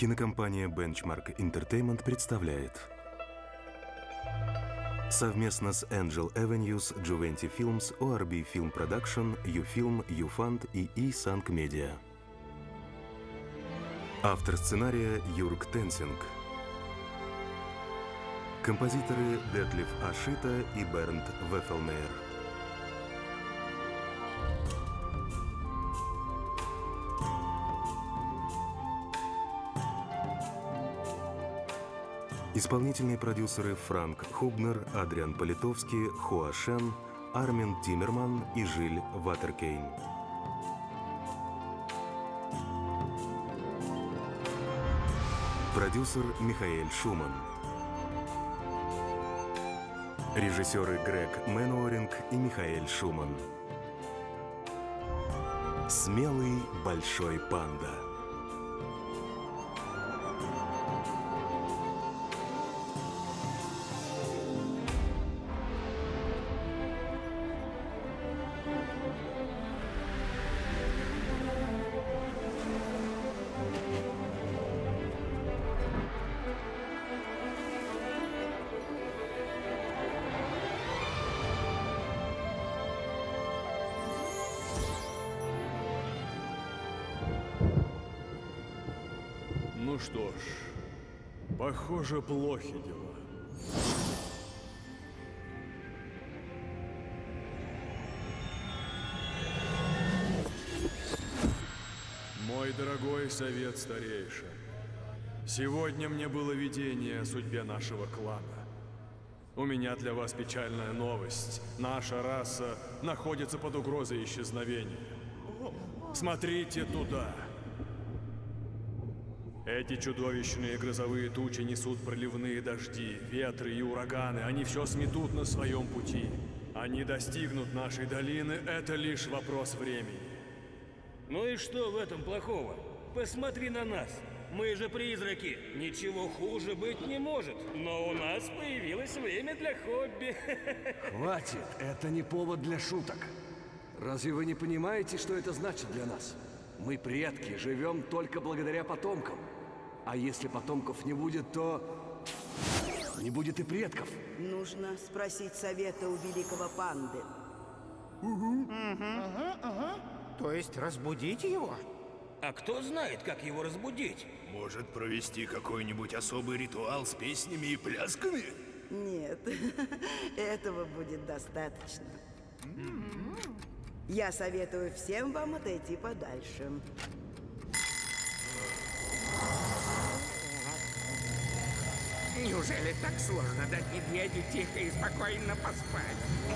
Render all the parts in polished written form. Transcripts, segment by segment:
Кинокомпания Benchmark Entertainment представляет совместно с Angel Avenues, Juventi Films, ORB Film Production, YouFilm, YouFund и E-Sang Media. Автор сценария Юрг Тенсинг. Композиторы Детлиф Ашита и Бернт Веффелмейер. Исполнительные продюсеры Франк Хубнер, Адриан Политовский, Хуа Шен, Армин Тиммерман и Жиль Ватеркейн. Продюсер Михаэль Шуман. Режиссеры Грег Менуоринг и Михаэль Шуман. Смелый большой панда. Ну что ж, похоже, плохи дела. Мой дорогой совет старейшин, сегодня мне было видение о судьбе нашего клана. У меня для вас печальная новость. Наша раса находится под угрозой исчезновения. Смотрите туда. Эти чудовищные грозовые тучи несут проливные дожди, ветры и ураганы. Они все сметут на своем пути. Они достигнут нашей долины, это лишь вопрос времени. Ну и что в этом плохого? Посмотри на нас. Мы же призраки. Ничего хуже быть не может. Но у нас появилось время для хобби. Хватит, это не повод для шуток. Разве вы не понимаете, что это значит для нас? Мы предки, живем только благодаря потомкам. А если потомков не будет, то не будет и предков. Нужно спросить совета у великого панды. То есть разбудить его? А кто знает, как его разбудить? Может, провести какой-нибудь особый ритуал с песнями и плясками? Нет, этого будет достаточно. Я советую всем вам отойти подальше. Неужели так сложно дать медведю тихо и спокойно поспать?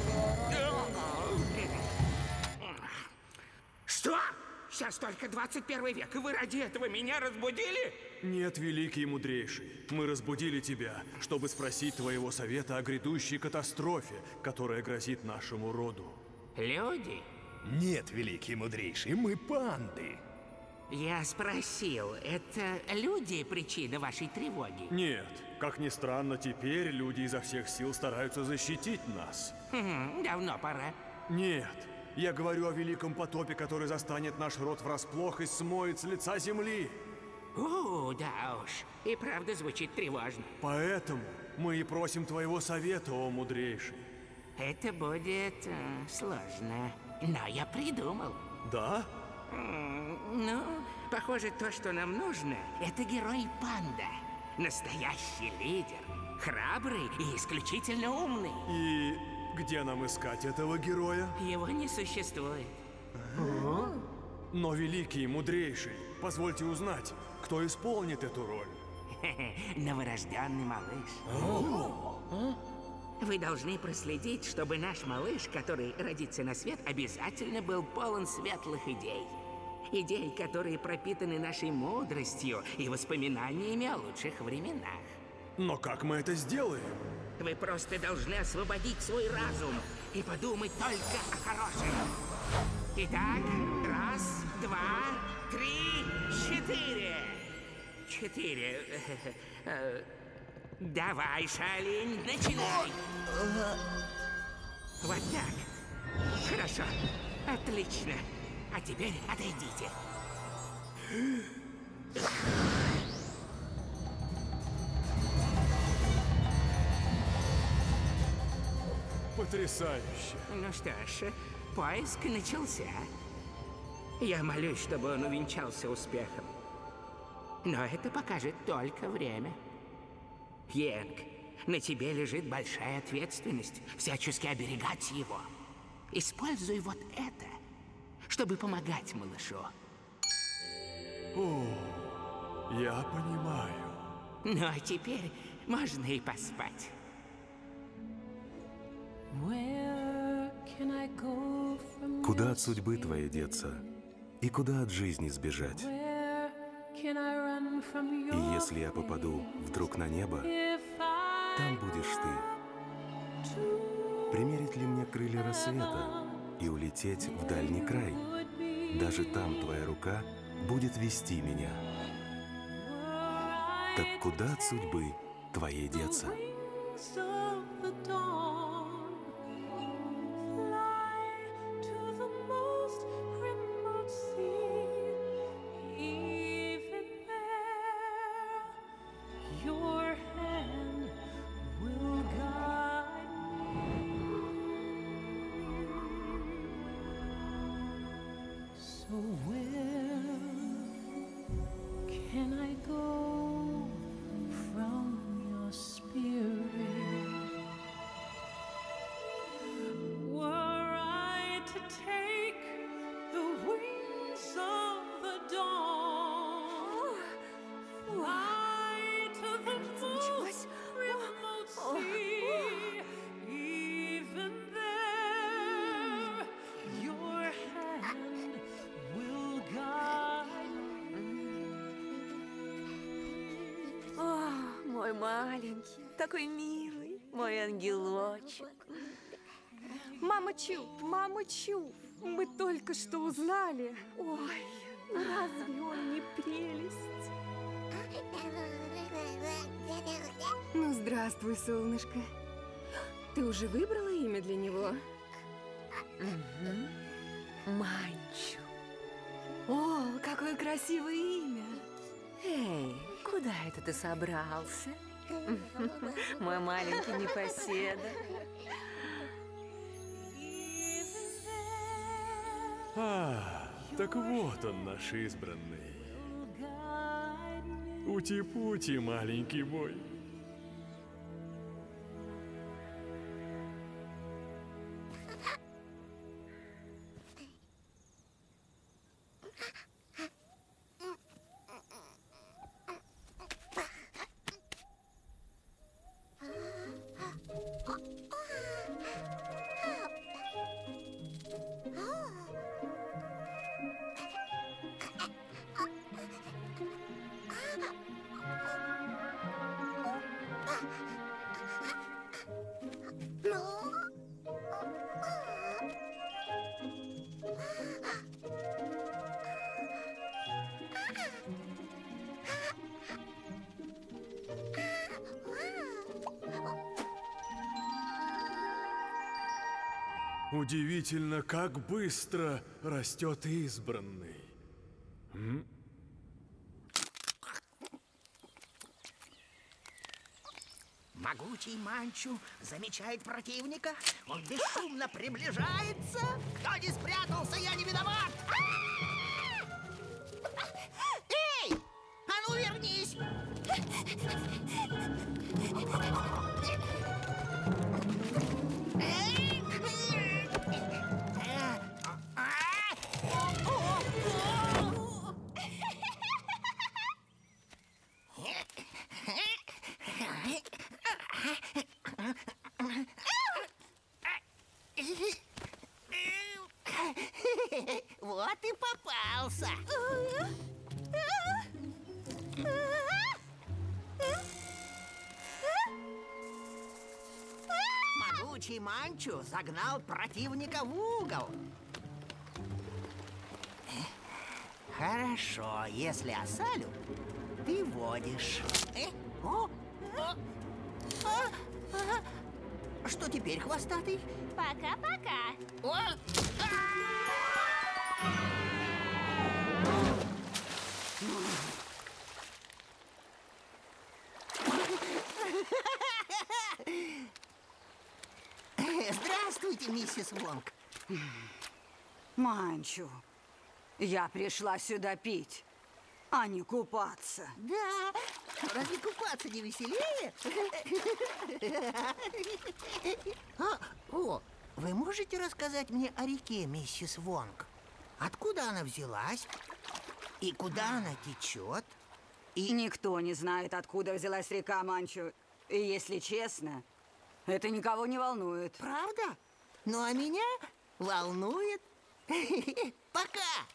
Что? Сейчас только 21 век, и вы ради этого меня разбудили? Нет, великий и мудрейший, мы разбудили тебя, чтобы спросить твоего совета о грядущей катастрофе, которая грозит нашему роду. Люди? Нет, великий и мудрейший, мы панды. Я спросил, это люди причина вашей тревоги? Нет, как ни странно, теперь люди изо всех сил стараются защитить нас. Давно пора. Нет, я говорю о великом потопе, который застанет наш род врасплох и смоет с лица земли. Да уж, и правда звучит тревожно. Поэтому мы и просим твоего совета, о мудрейший. Это будет сложно, но я придумал. Да? Ну, похоже, то, что нам нужно, это герой-панда. Настоящий лидер, храбрый и исключительно умный. И где нам искать этого героя? Его не существует. Но великий и мудрейший, позвольте узнать, кто исполнит эту роль. Новорожденный малыш. Вы должны проследить, чтобы наш малыш, который родится на свет, обязательно был полон светлых идей. Идей, которые пропитаны нашей мудростью и воспоминаниями о лучших временах. Но как мы это сделаем? Вы просто должны освободить свой разум и подумать только о хорошем. Итак, 1, 2, 3, 4. 4. Давай, Шалинь, начинай. Вот так. Хорошо. Отлично. А теперь отойдите. Потрясающе. Ну что ж, поиск начался. Я молюсь, чтобы он увенчался успехом. Но это покажет только время. Йенг, на тебе лежит большая ответственность всячески оберегать его. Используй вот это, чтобы помогать малышу. О, я понимаю. Ну а теперь можно и поспать. Куда от судьбы твоей деться? И куда от жизни сбежать? И если я попаду вдруг на небо, там будешь ты. Примерить ли мне крылья рассвета и улететь в дальний край? Даже там твоя рука будет вести меня. Так куда от судьбы твоей деться? Мой маленький, такой милый, мой ангелочек. Мама Чу, мы только что узнали. Ой, ну разве он не прелесть? Ну, здравствуй, солнышко. Ты уже выбрала имя для него? Манчу. О, какое красивое имя. Эй, куда это ты собрался? Мой маленький непоседа. Так вот он, наш избранный. Ути-пути, маленький мой. Удивительно, как быстро растет избранный. Могучий Манчу замечает противника. Он бесшумно приближается. Кто не спрятался, я не виноват. Эй! А ну вернись! Вот и попался. Могучий Манчу загнал противника в угол. Хорошо, если осалю, ты водишь. Что теперь, хвостатый? Пока-пока. Здравствуй! миссис Вонг? Манчу, я пришла сюда пить, а не купаться. Да, разве купаться не веселее? Вы можете рассказать мне о реке, миссис Вонг? Откуда она взялась? И куда она течет? И никто не знает, откуда взялась река Манчу. И если честно, это никого не волнует. Правда? Ну, а меня волнует. Пока!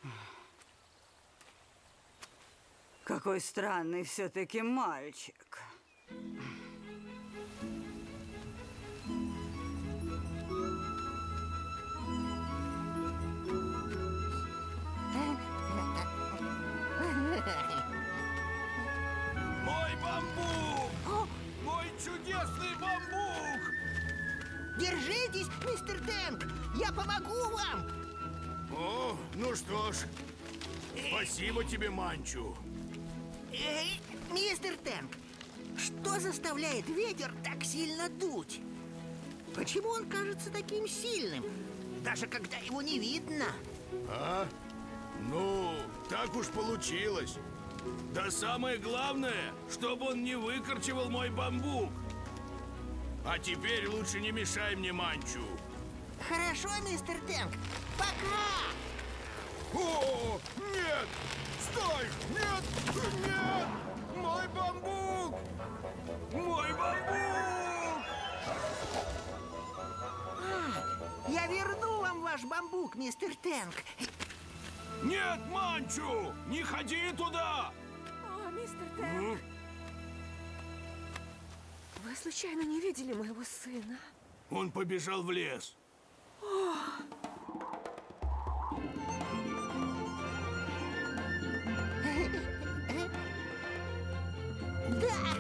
Какой странный все-таки мальчик. Мой бамбук! Мой чудесный бамбук! Держитесь, мистер Тэнк! Я помогу вам! О, ну что ж, спасибо тебе, Манчу. Мистер Тэнк, что заставляет ветер так сильно дуть? Почему он кажется таким сильным, даже когда его не видно? А? Ну, так уж получилось. Да самое главное, чтобы он не выкорчевал мой бамбук. А теперь лучше не мешай мне, Манчу. Хорошо, мистер Тэнк. Пока! О, нет! Стой! Нет! Нет! Мой бамбук! Мой бамбук! Я верну вам ваш бамбук, мистер Тэнк. Нет, Манчу! Не ходи туда! О, мистер Тэнк. Вы случайно не видели моего сына? Он побежал в лес. Да!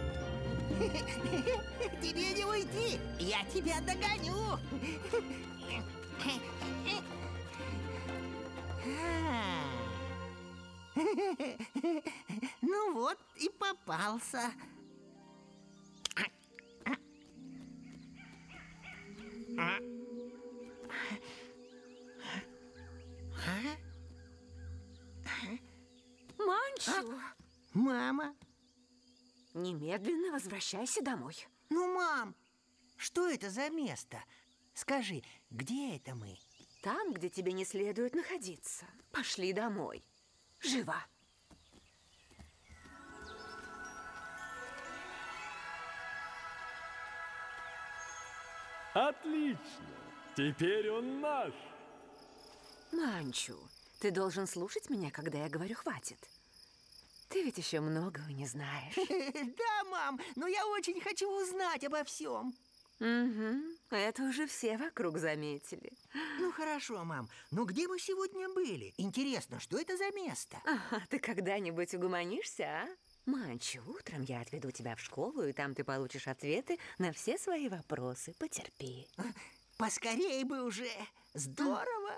Тебе не уйти! Я тебя догоню! Ну вот и попался. Манчу! Мама? Немедленно возвращайся домой. Ну, мам, что это за место? Скажи, где это мы? Там, где тебе не следует находиться. Пошли домой. Живо. Отлично! Теперь он наш. Манчу, ты должен слушать меня, когда я говорю «хватит». Ты ведь еще многого не знаешь. Да, мам, но я очень хочу узнать обо всем. Угу, это уже все вокруг заметили. Ну хорошо, мам, но где мы сегодня были? Интересно, что это за место? Ага, ты когда-нибудь угомонишься, а? Манчу, утром я отведу тебя в школу, и там ты получишь ответы на все свои вопросы. Потерпи. Поскорей бы уже. Здорово.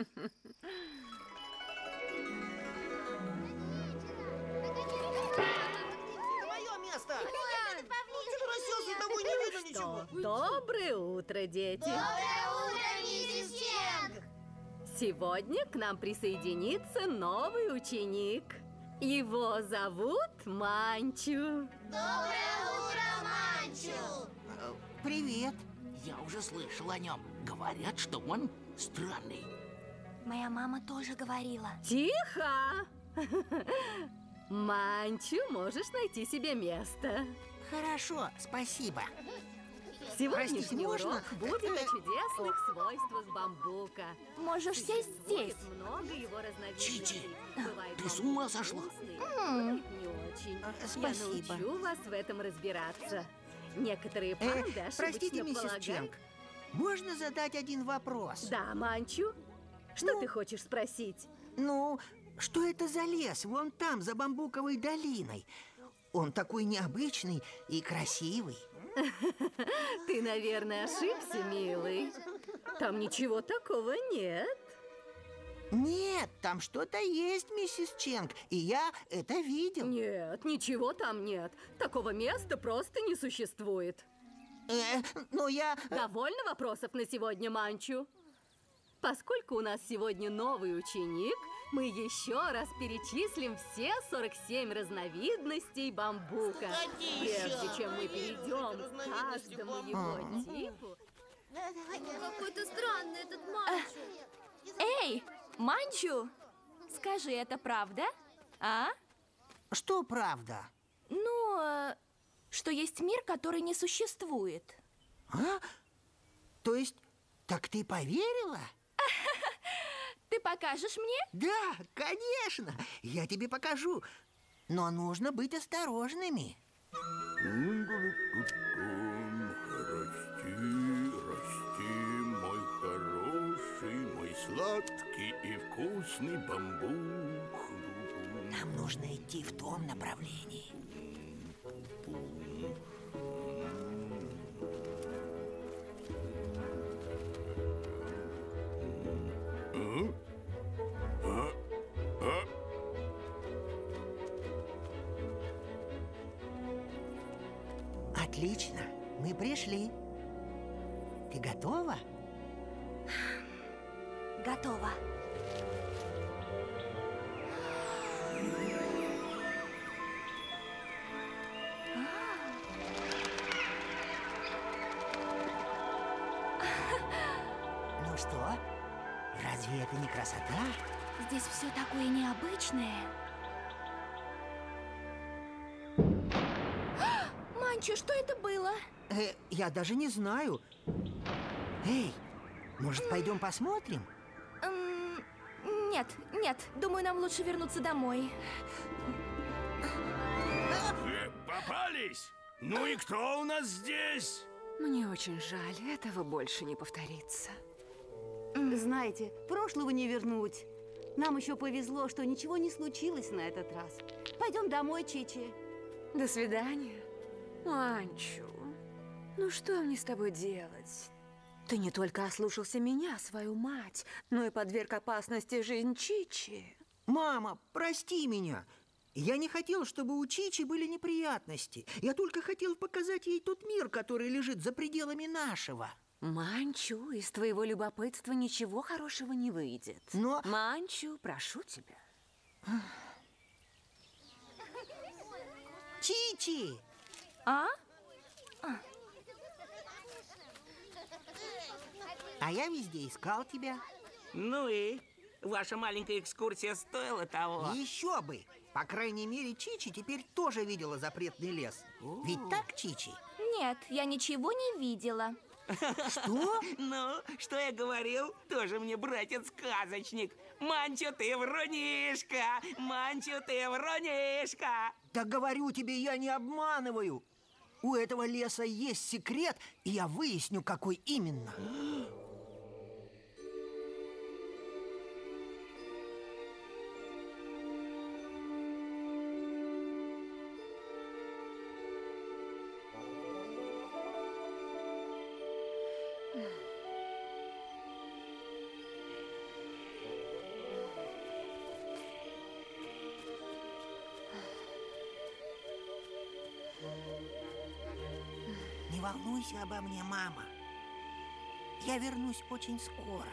Твое место! Возвращался домой, не видно ничего. Доброе утро, дети! Доброе утро, миссис Ченг! Сегодня к нам присоединится новый ученик. Его зовут Манчу. Доброе утро, Манчу! Привет. Я уже слышал о нем. Говорят, что он странный. Моя мама тоже говорила. Тихо! Манчу, можешь найти себе место. Хорошо, спасибо. Сегодняшний Простите, урок можно? будет о чудесных свойствах бамбука. Можешь сесть здесь. Будет много его разновидностей. Чичи, Бывает ты с ума бамбук сошла? вкусный, бывает не очень. Спасибо. Я научу вас в этом разбираться. Некоторые панды ошибочно Простите, миссис полагают... Ченг, можно задать один вопрос? Да, Манчу? Что ты хочешь спросить? Ну, что это за лес вон там, за бамбуковой долиной? Он такой необычный и красивый. Ты, наверное, ошибся, милый. Там ничего такого нет. Нет, там что-то есть, миссис Ченг, и я это видел. Нет, ничего там нет. Такого места просто не существует. Но я... Довольно вопросов на сегодня, Манчу? Поскольку у нас сегодня новый ученик, мы еще раз перечислим все 47 разновидностей бамбука. Прежде чем мы перейдем к каждому его типу... Какой-то странный этот Манчу. Эй, Манчу, скажи, это правда? А? Что правда? Ну, что есть мир, который не существует. А? То есть, так ты поверила? Ты покажешь мне? Да, конечно. Я тебе покажу. Но нужно быть осторожными. Расти, мой хороший, мой сладкий и вкусный бамбук. Нам нужно идти в том направлении. Отлично, мы пришли. Ты готова? Готово. Ну что, разве это не красота? Здесь все такое необычное. Манчу, что это было? Я даже не знаю. Эй, может, пойдем посмотрим? Нет, нет, думаю, нам лучше вернуться домой. Попались? Ну и кто у нас здесь? Мне очень жаль, этого больше не повторится. Знаете, прошлого не вернуть. Нам еще повезло, что ничего не случилось на этот раз. Пойдем домой, Чичи. До свидания. Манчу, ну что мне с тобой делать? Ты не только ослушался меня, свою мать, но и подверг опасности жизнь Чичи. Мама, прости меня. Я не хотел, чтобы у Чичи были неприятности. Я только хотел показать ей тот мир, который лежит за пределами нашего. Манчу, из твоего любопытства ничего хорошего не выйдет. Но... Манчу, прошу тебя. Чичи! А? А я везде искал тебя. Ну и? Ваша маленькая экскурсия стоила того? Еще бы! По крайней мере, Чичи теперь тоже видела запретный лес. Ведь так, Чичи? Нет, я ничего не видела. Что? Ну, что я говорил? Тоже мне братец-сказочник. Манчу, ты врунишка! Манчу, ты врунишка! Да говорю тебе, я не обманываю. У этого леса есть секрет, и я выясню, какой именно. Не волнуйся обо мне, мама. Я вернусь очень скоро.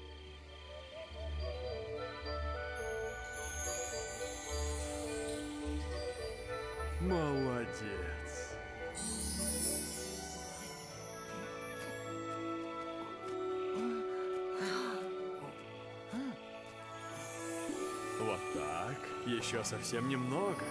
Молодец. Вот так. Еще совсем немного.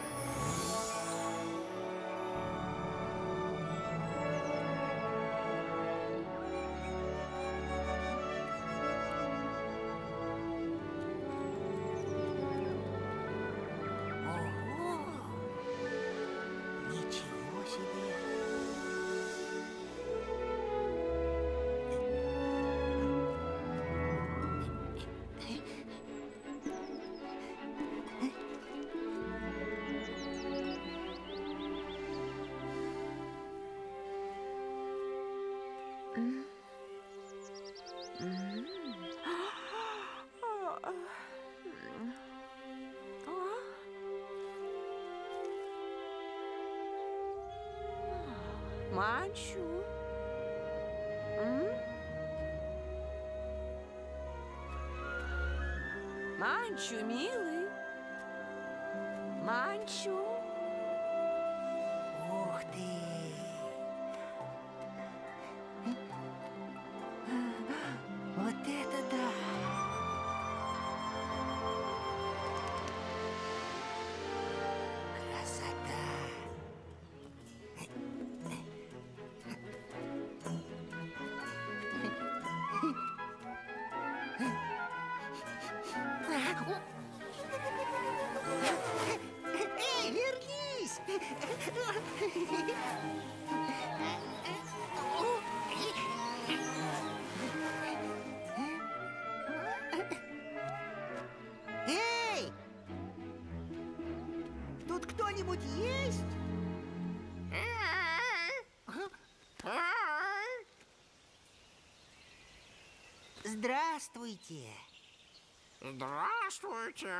Ничего себе! Манчу, Манчу, милый. Манчу. Ух ты! Вот это да! Красота! Эй, вернись! Эй! Тут кто-нибудь есть? Здравствуйте. Здравствуйте.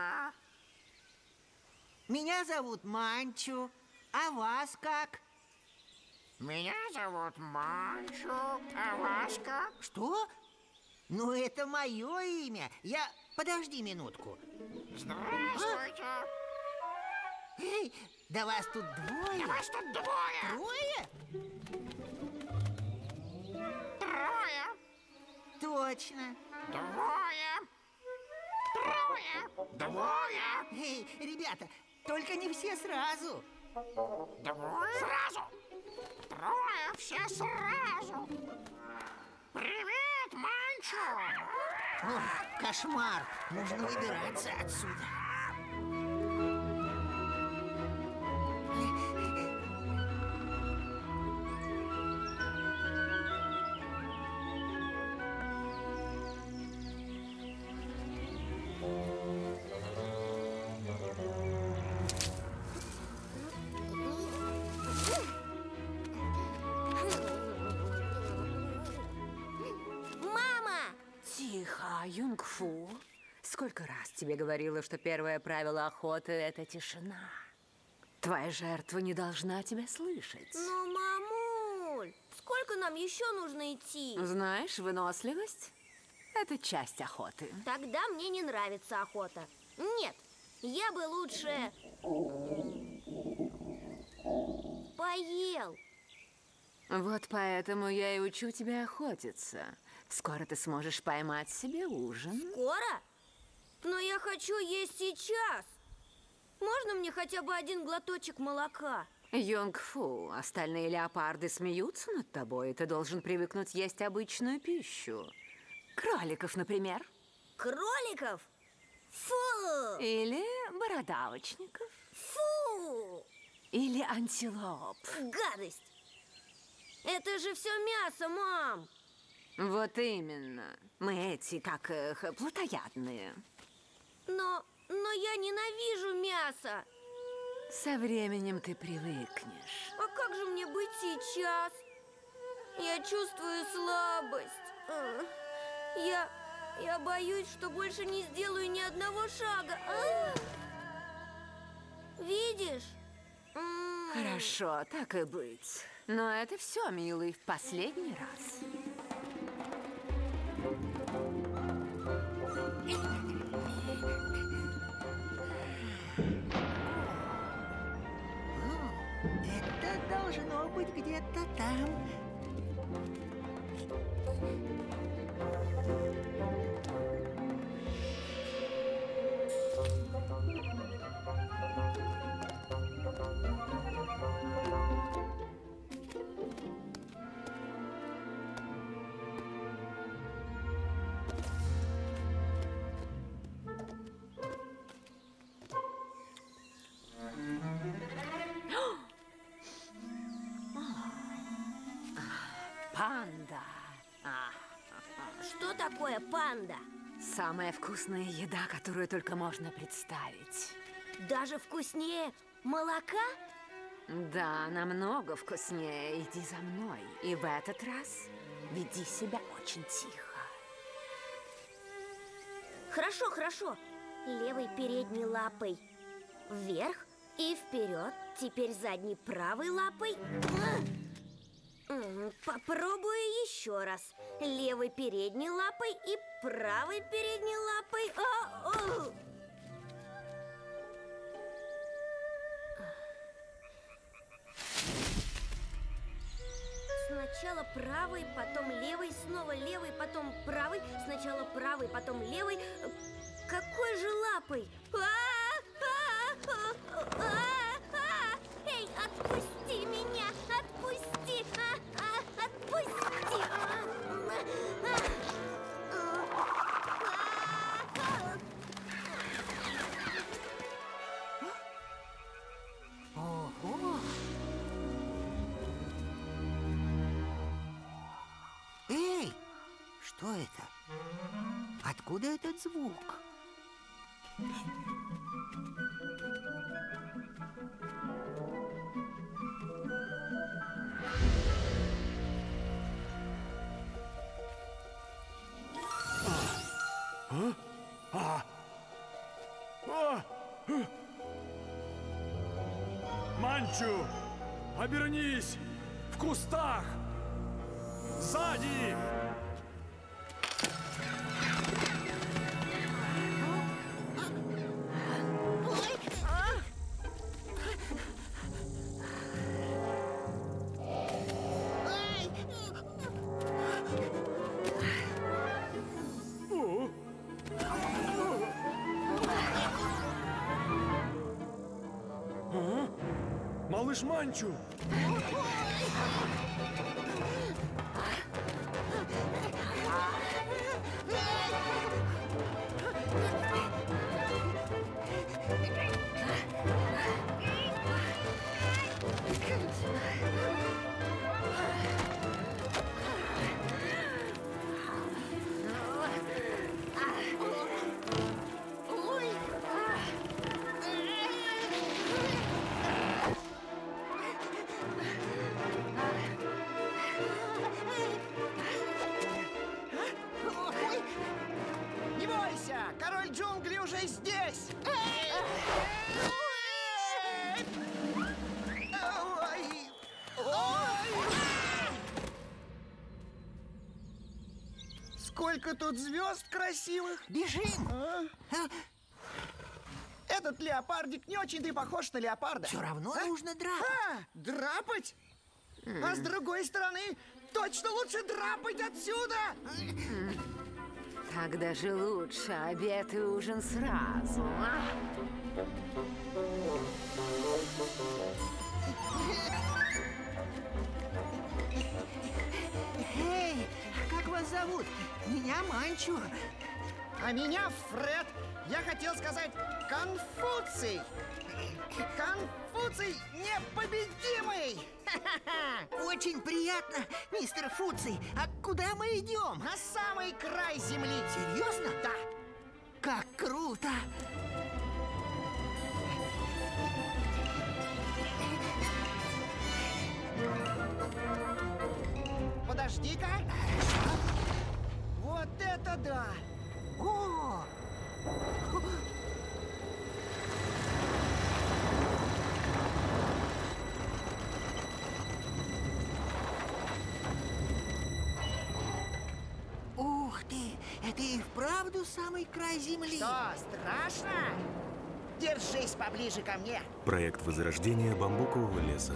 Меня зовут Манчу. А вас как? Меня зовут Манчу. А вас как? Что? Ну, это мое имя. Я... Подожди минутку. Здравствуйте. Эй, да вас тут двое. Да вас тут двое. Трое? Трое. Точно. Двое. Трое. Двое. Эй, ребята, только не все сразу. Двое. Сразу. Трое. Все сразу. Привет, Манчу. Ох, кошмар. Нужно выбираться отсюда. Тихо, Юнгфу. Сколько раз тебе говорила, что первое правило охоты – это тишина. Твоя жертва не должна тебя слышать. Но, мамуль, сколько нам еще нужно идти? Знаешь, выносливость – это часть охоты. Тогда мне не нравится охота. Нет, я бы лучше поел. Вот поэтому я и учу тебя охотиться. Скоро ты сможешь поймать себе ужин. Скоро? Но я хочу есть сейчас. Можно мне хотя бы один глоточек молока? Юнгфу, остальные леопарды смеются над тобой, и ты должен привыкнуть есть обычную пищу. Кроликов, например. Кроликов? Фу! Или бородавочников. Фу! Или антилоп. Гадость! Это же все мясо, мам! Вот именно. Мы эти, как плотоядные. Но я ненавижу мясо. Со временем ты привыкнешь. А как же мне быть сейчас? Я чувствую слабость. Я боюсь, что больше не сделаю ни одного шага. Видишь? Хорошо, так и быть. Но это все, милый, в последний раз. Это должно быть где-то там. Панда. Что такое панда? Самая вкусная еда, которую только можно представить. Даже вкуснее молока? Да, намного вкуснее. Иди за мной. И в этот раз веди себя очень тихо. Хорошо, хорошо. Левой передней лапой вверх и вперед. Теперь задней правой лапой. Попробую еще раз. Левой передней лапой и правой передней лапой. правый, потом левый, снова левый, потом правый. Сначала правый, потом левый. Какой же лапой? Эй, отпусти меня! Отпусти! Отпусти! Ого! Эй, что это? Откуда этот звук? Манчу! Обернись! В кустах! Сзади! Малыш Манчу! Не бойся! Король джунглей уже здесь! Сколько тут звезд красивых! Бежим! Этот леопардик не очень-то и похож на леопарда. Все равно нужно драпать. Драпать? А с другой стороны, точно лучше драпать отсюда! Так даже лучше. Обед и ужин сразу. Эй, как вас зовут? Меня Манчу. А меня Фред. Я хотел сказать Конфуций. Конфуций непобедимый. Очень приятно, мистер Фуций. А куда мы идем? На самый край земли. Серьезно? Да. Как круто! Подожди-ка. Вот это да! О! Ух ты! Это и вправду самый край земли. Что, страшно? Держись поближе ко мне. Проект возрождения бамбукового леса.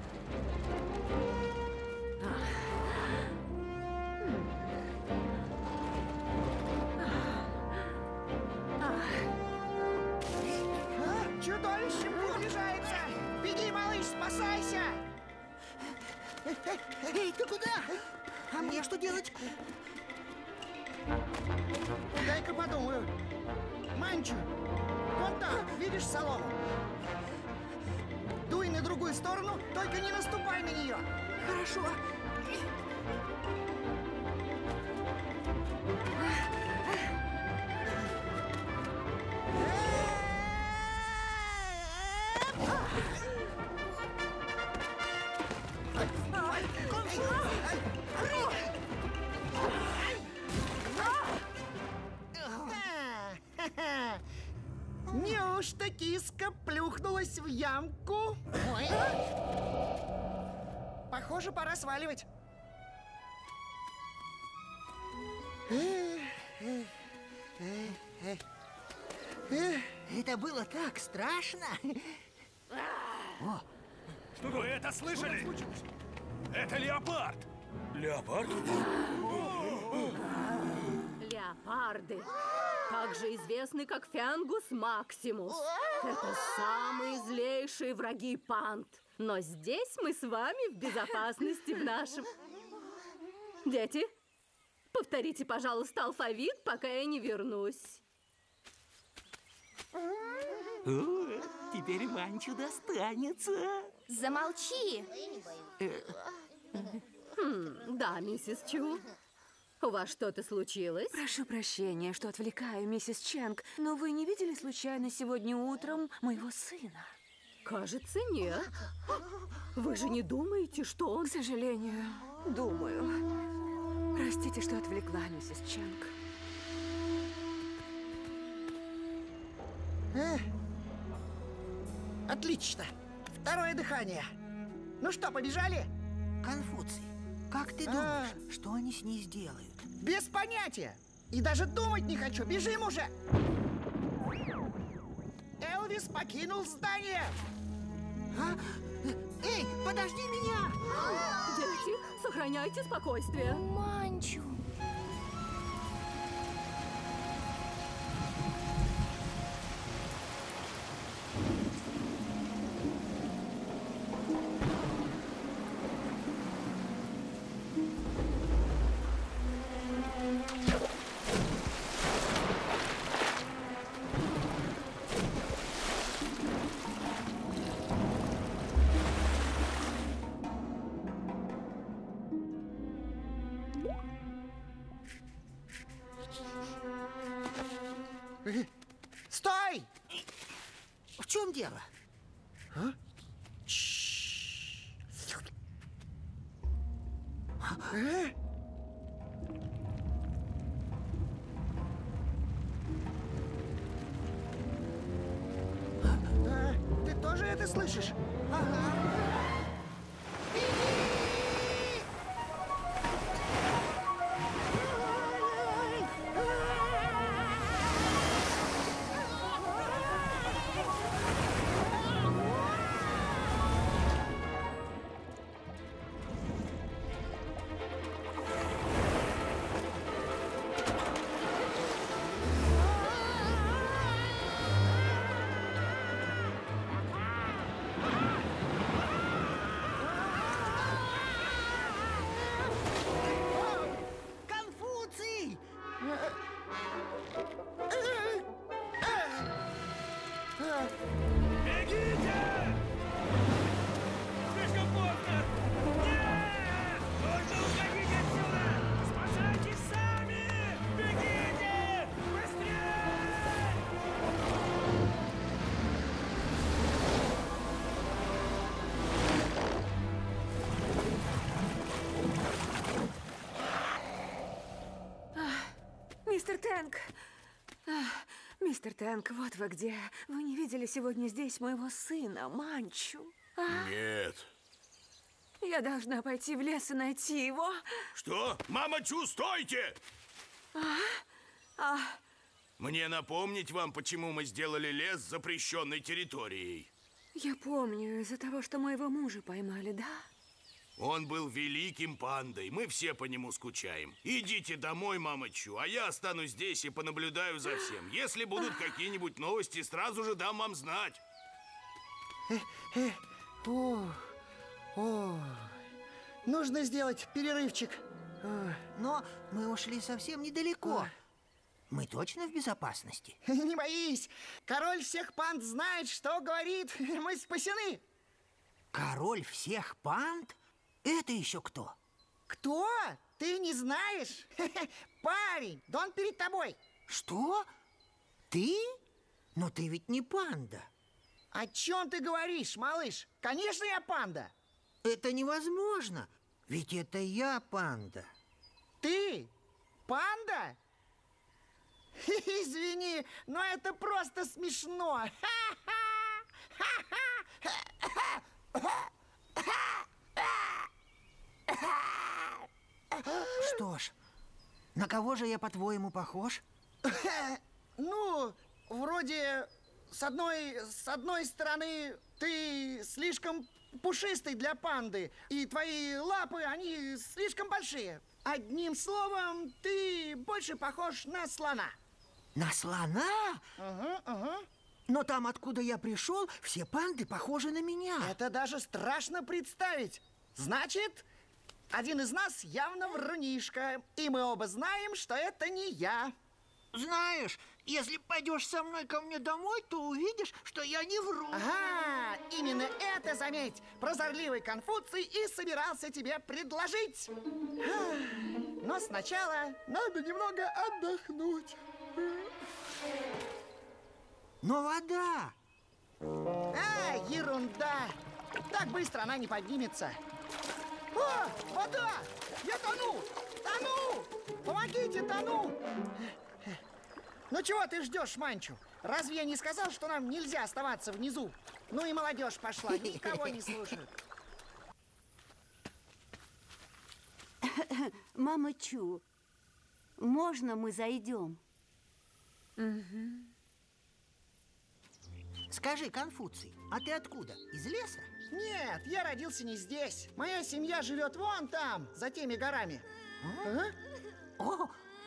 Чудовище приближается! Беги, малыш, спасайся! Эй, ты куда? А мне что делать? Дай-ка подумаю. Манчу, вон там, видишь солому? Дуй на другую сторону, только не наступай на нее. Хорошо. Неужто киска плюхнулась в ямку? Ой. Похоже, пора сваливать. Это было так страшно. Вы это слышали? Это леопард! Леопард? Леопарды, также известны как Фенгус Максимус. Это самые злейшие враги панд. Но здесь мы с вами в безопасности в нашем... Дети, повторите, пожалуйста, алфавит, пока я не вернусь. Теперь Манчу достанется. Замолчи. Да, миссис Чу. У вас что-то случилось? Прошу прощения, что отвлекаю, миссис Ченг, но вы не видели случайно сегодня утром моего сына? Кажется, нет. Вы же не думаете, что он... К сожалению, думаю. Простите, что отвлекла, миссис Ченг. Отлично. Второе дыхание. Ну что, побежали? Конфуций, как ты думаешь, что они с ней сделают? Без понятия. И даже думать не хочу. Бежим уже. Элвис покинул здание. А? Эй, подожди меня! Дети, сохраняйте спокойствие. Манчу. Стой! В чем дело? А? Ты тоже это слышишь? Ага. Конфуций! Бегите! Слишком поздно! Нет! Нужно уходить отсюда! Спасайтесь сами! Бегите! Быстрее! Мистер Тэнк! Мистер Тэнк, вот вы где. Вы не видели сегодня здесь моего сына, Манчу? Нет. Я должна пойти в лес и найти его. Что? Мама Чу, стойте! Мне напомнить вам, почему мы сделали лес запрещенной территорией? Я помню, из-за того, что моего мужа поймали, да? Он был великим пандой. Мы все по нему скучаем. Идите домой, мама Чу, а я останусь здесь и понаблюдаю за всем. Если будут какие-нибудь новости, сразу же дам вам знать. Нужно сделать перерывчик. Но мы ушли совсем недалеко. Мы точно в безопасности? Не боись. Король всех панд знает, что говорит. Мы спасены. Король всех панд? Это еще кто? Кто? Ты не знаешь? Парень, да он перед тобой. Что? Ты? Но ты ведь не панда. О чем ты говоришь, малыш? Конечно, я панда. Это невозможно, ведь это я панда. Ты? Панда? Извини, но это просто смешно. Что ж, на кого же я, по-твоему, похож? Ну, вроде, с одной стороны, ты слишком пушистый для панды, и твои лапы, они слишком большие. Одним словом, ты больше похож на слона. На слона? Ага. Но там, откуда я пришел, все панды похожи на меня. Это даже страшно представить. Значит, один из нас явно врунишка, и мы оба знаем, что это не я. Знаешь, если пойдешь со мной ко мне домой, то увидишь, что я не вру. Ага, именно это, заметь, прозорливый Конфуций и собирался тебе предложить. Но сначала надо немного отдохнуть. Но вода. Ерунда. Так быстро она не поднимется. О, вода! Я тону! Тону! Помогите, тону! Ну чего ты ждешь, Манчу? Разве я не сказал, что нам нельзя оставаться внизу? Ну и молодежь пошла, никого не слушают. Мама Чу, можно мы зайдем? Скажи, Конфуций, а ты откуда? Из леса? Нет, я родился не здесь. Моя семья живет вон там, за теми горами. О!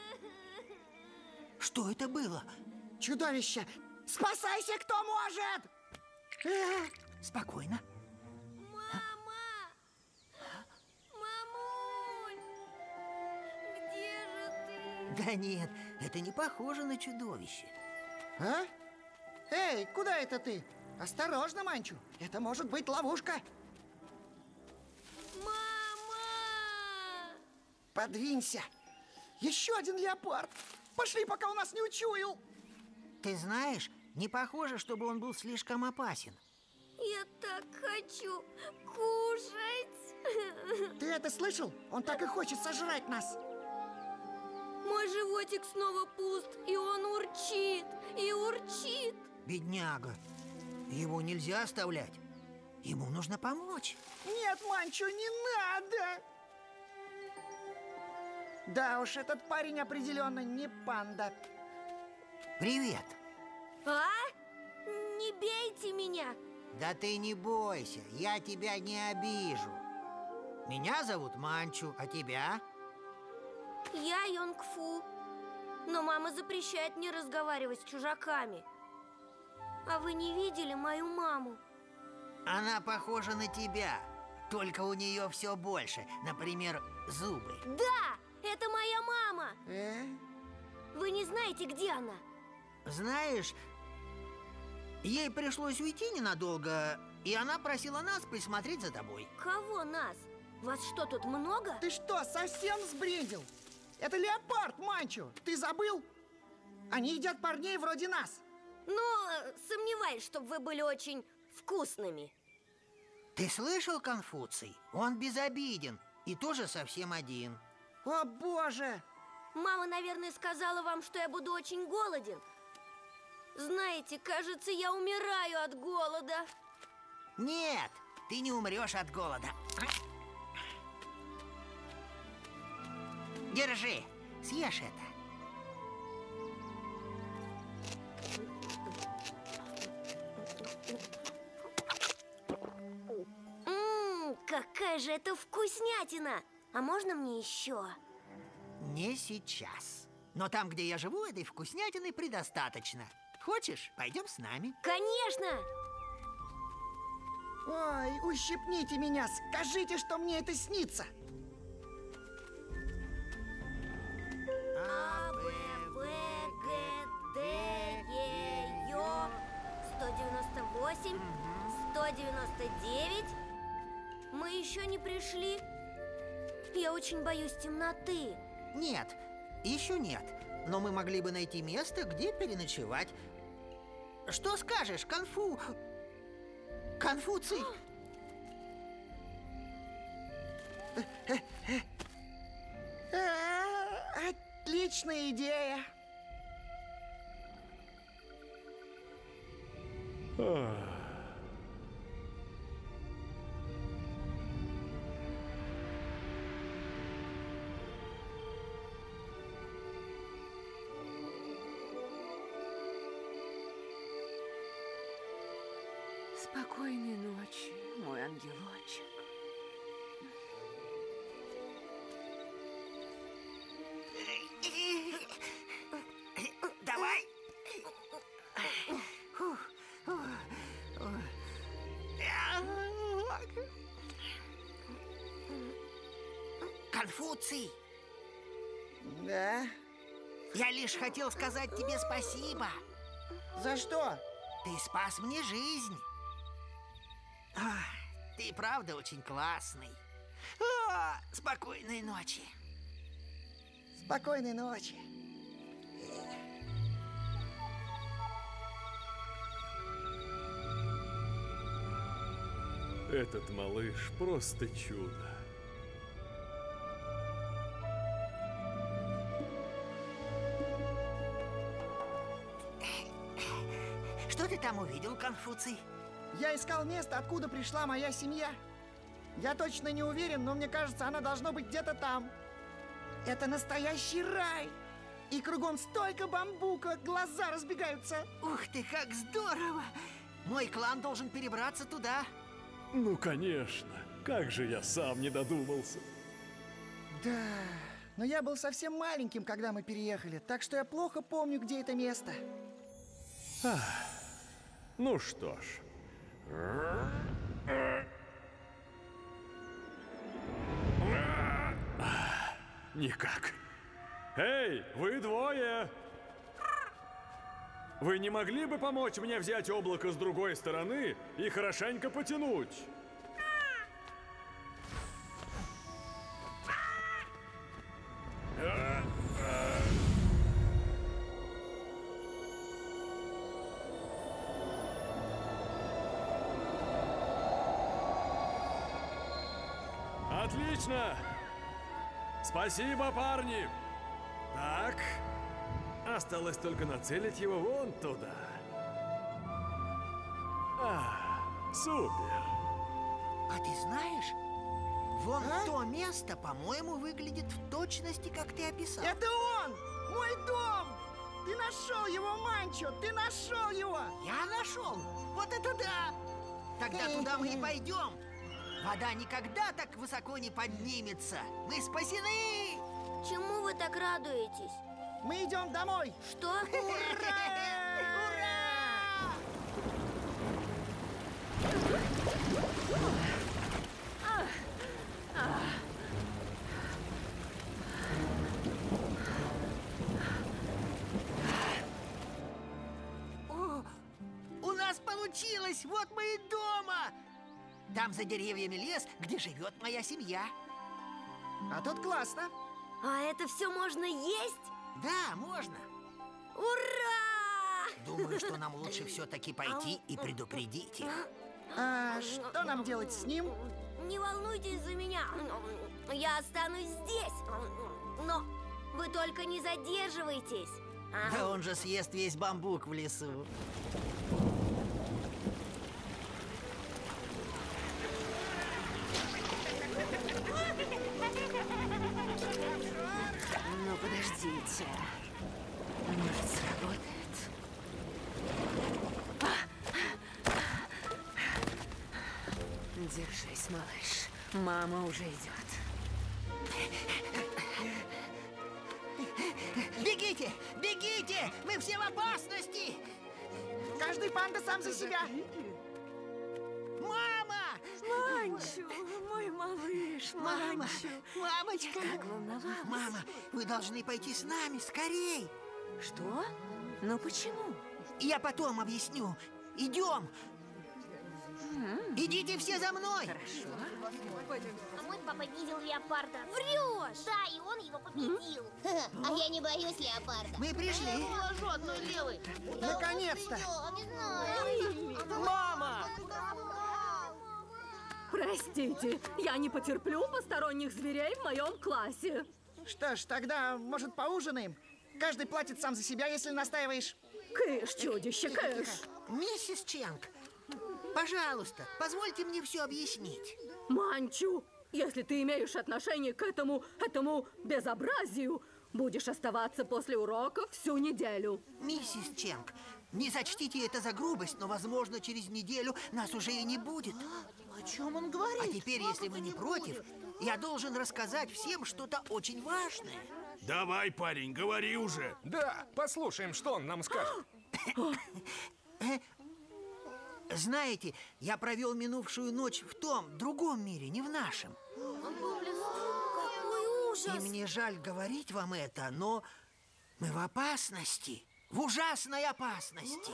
Что это было? Чудовище! Спасайся, кто может! Спокойно. Мама! Мамуль! Где же ты? Да нет, это не похоже на чудовище. А? Эй, куда это ты? Осторожно, Манчу, это может быть ловушка. Мама! Подвинься. Еще один леопард. Пошли, пока он нас не учуял. Ты знаешь, не похоже, чтобы он был слишком опасен. Я так хочу кушать. Ты это слышал? Он так и хочет сожрать нас. Мой животик снова пуст, и он урчит, и урчит. Бедняга. Его нельзя оставлять. Ему нужно помочь. Нет, Манчу, не надо. Да уж, этот парень определенно не панда. Привет. А? Не бейте меня. Да ты не бойся, я тебя не обижу. Меня зовут Манчу, а тебя? Я Йонг-Фу. Но мама запрещает мне разговаривать с чужаками. А вы не видели мою маму? Она похожа на тебя, только у нее все больше. Например, зубы. Да, это моя мама. Вы не знаете, где она? Знаешь, ей пришлось уйти ненадолго, и она просила нас присмотреть за тобой. Кого нас? Вас что, тут много? Ты что, совсем сбрендил? Это леопард, Манчу. Ты забыл? Они едят парней вроде нас. Ну, сомневаюсь, чтобы вы были очень вкусными. Ты слышал, Конфуций? Он безобиден и тоже совсем один. О, боже! Мама, наверное, сказала вам, что я буду очень голоден. Знаете, кажется, я умираю от голода. Нет, ты не умрешь от голода. Держи, съешь это. Какая же это вкуснятина! А можно мне еще? Не сейчас. Но там, где я живу, этой вкуснятины предостаточно. Хочешь, пойдем с нами? Конечно! Ой, ущипните меня, скажите, что мне это снится. А, Б, В, Г, Д, Е, Ё, 198, 199. Мы еще не пришли. Я очень боюсь темноты. Нет, еще нет. Но мы могли бы найти место, где переночевать. Что скажешь, Конфуций? Отличная идея. Спокойной ночи, мой ангелочек. Давай. Конфуций. Да? Я лишь хотел сказать тебе спасибо. За что? Ты спас мне жизнь. Ты правда очень классный. Спокойной ночи. Спокойной ночи. Этот малыш просто чудо. Что ты там увидел, Конфуций? Я искал место, откуда пришла моя семья. Я точно не уверен, но мне кажется, она должна быть где-то там. Это настоящий рай. И кругом столько бамбука, глаза разбегаются. Ух ты, как здорово! Мой клан должен перебраться туда. Ну, конечно. Как же я сам не додумался. Да, но я был совсем маленьким, когда мы переехали, так что я плохо помню, где это место. Ну что ж. Никак. Эй, вы двое! Вы не могли бы помочь мне взять облако с другой стороны и хорошенько потянуть? Отлично! Спасибо, парни! Так, осталось только нацелить его вон туда. Супер! А ты знаешь, вон то место, по-моему, выглядит в точности, как ты описал. Это он! Мой дом! Ты нашел его, Манчо! Ты нашел его! Я нашел? Вот это да! Тогда туда мы и пойдем. Вода никогда так высоко не поднимется. Мы спасены! Чему вы так радуетесь? Мы идем домой. Что? Ура! О, у нас получилось! Вот мы и дома! Там за деревьями лес, где живет моя семья. А тут классно. А это все можно есть? Да, можно. Ура! Думаю, что нам лучше все-таки пойти и предупредить их. А что нам делать с ним? Не волнуйтесь за меня. Я останусь здесь. Но вы только не задерживайтесь. Да он же съест весь бамбук в лесу. Ну, подождите. Может, сработает? Держись, малыш. Мама уже идет. Бегите! Бегите! Мы все в опасности! Каждый панда сам за себя. Мама! Манчу, мой малыш, Мама! Манчу. Мамочка! Я так волновалась. Мама, вы должны пойти с нами, скорей! Что? Ну почему? Я потом объясню. Идем! Идите все за мной! Хорошо. А мой папа видел леопарда. Врешь! Да, и он его победил. А я не боюсь леопарда. Мы пришли. Положу одной левой. Наконец-то! Не знаю. Мама! Простите, я не потерплю посторонних зверей в моем классе. Что ж, тогда, может, поужинаем? Каждый платит сам за себя, если настаиваешь. Кыш, чудище, кыш. Миссис Ченг, пожалуйста, позвольте мне все объяснить. Манчу, если ты имеешь отношение к этому безобразию, будешь оставаться после уроков всю неделю. Миссис Ченг, Не сочтите это за грубость, но, возможно, через неделю нас уже и не будет. О чем он говорит? А теперь, если вы не против, я должен рассказать всем что-то очень важное. Давай, парень, говори уже. Да, послушаем, что он нам скажет. Знаете, я провел минувшую ночь в том, другом мире, не в нашем. Какой ужас! И мне жаль говорить вам это, но мы в опасности. В ужасной опасности.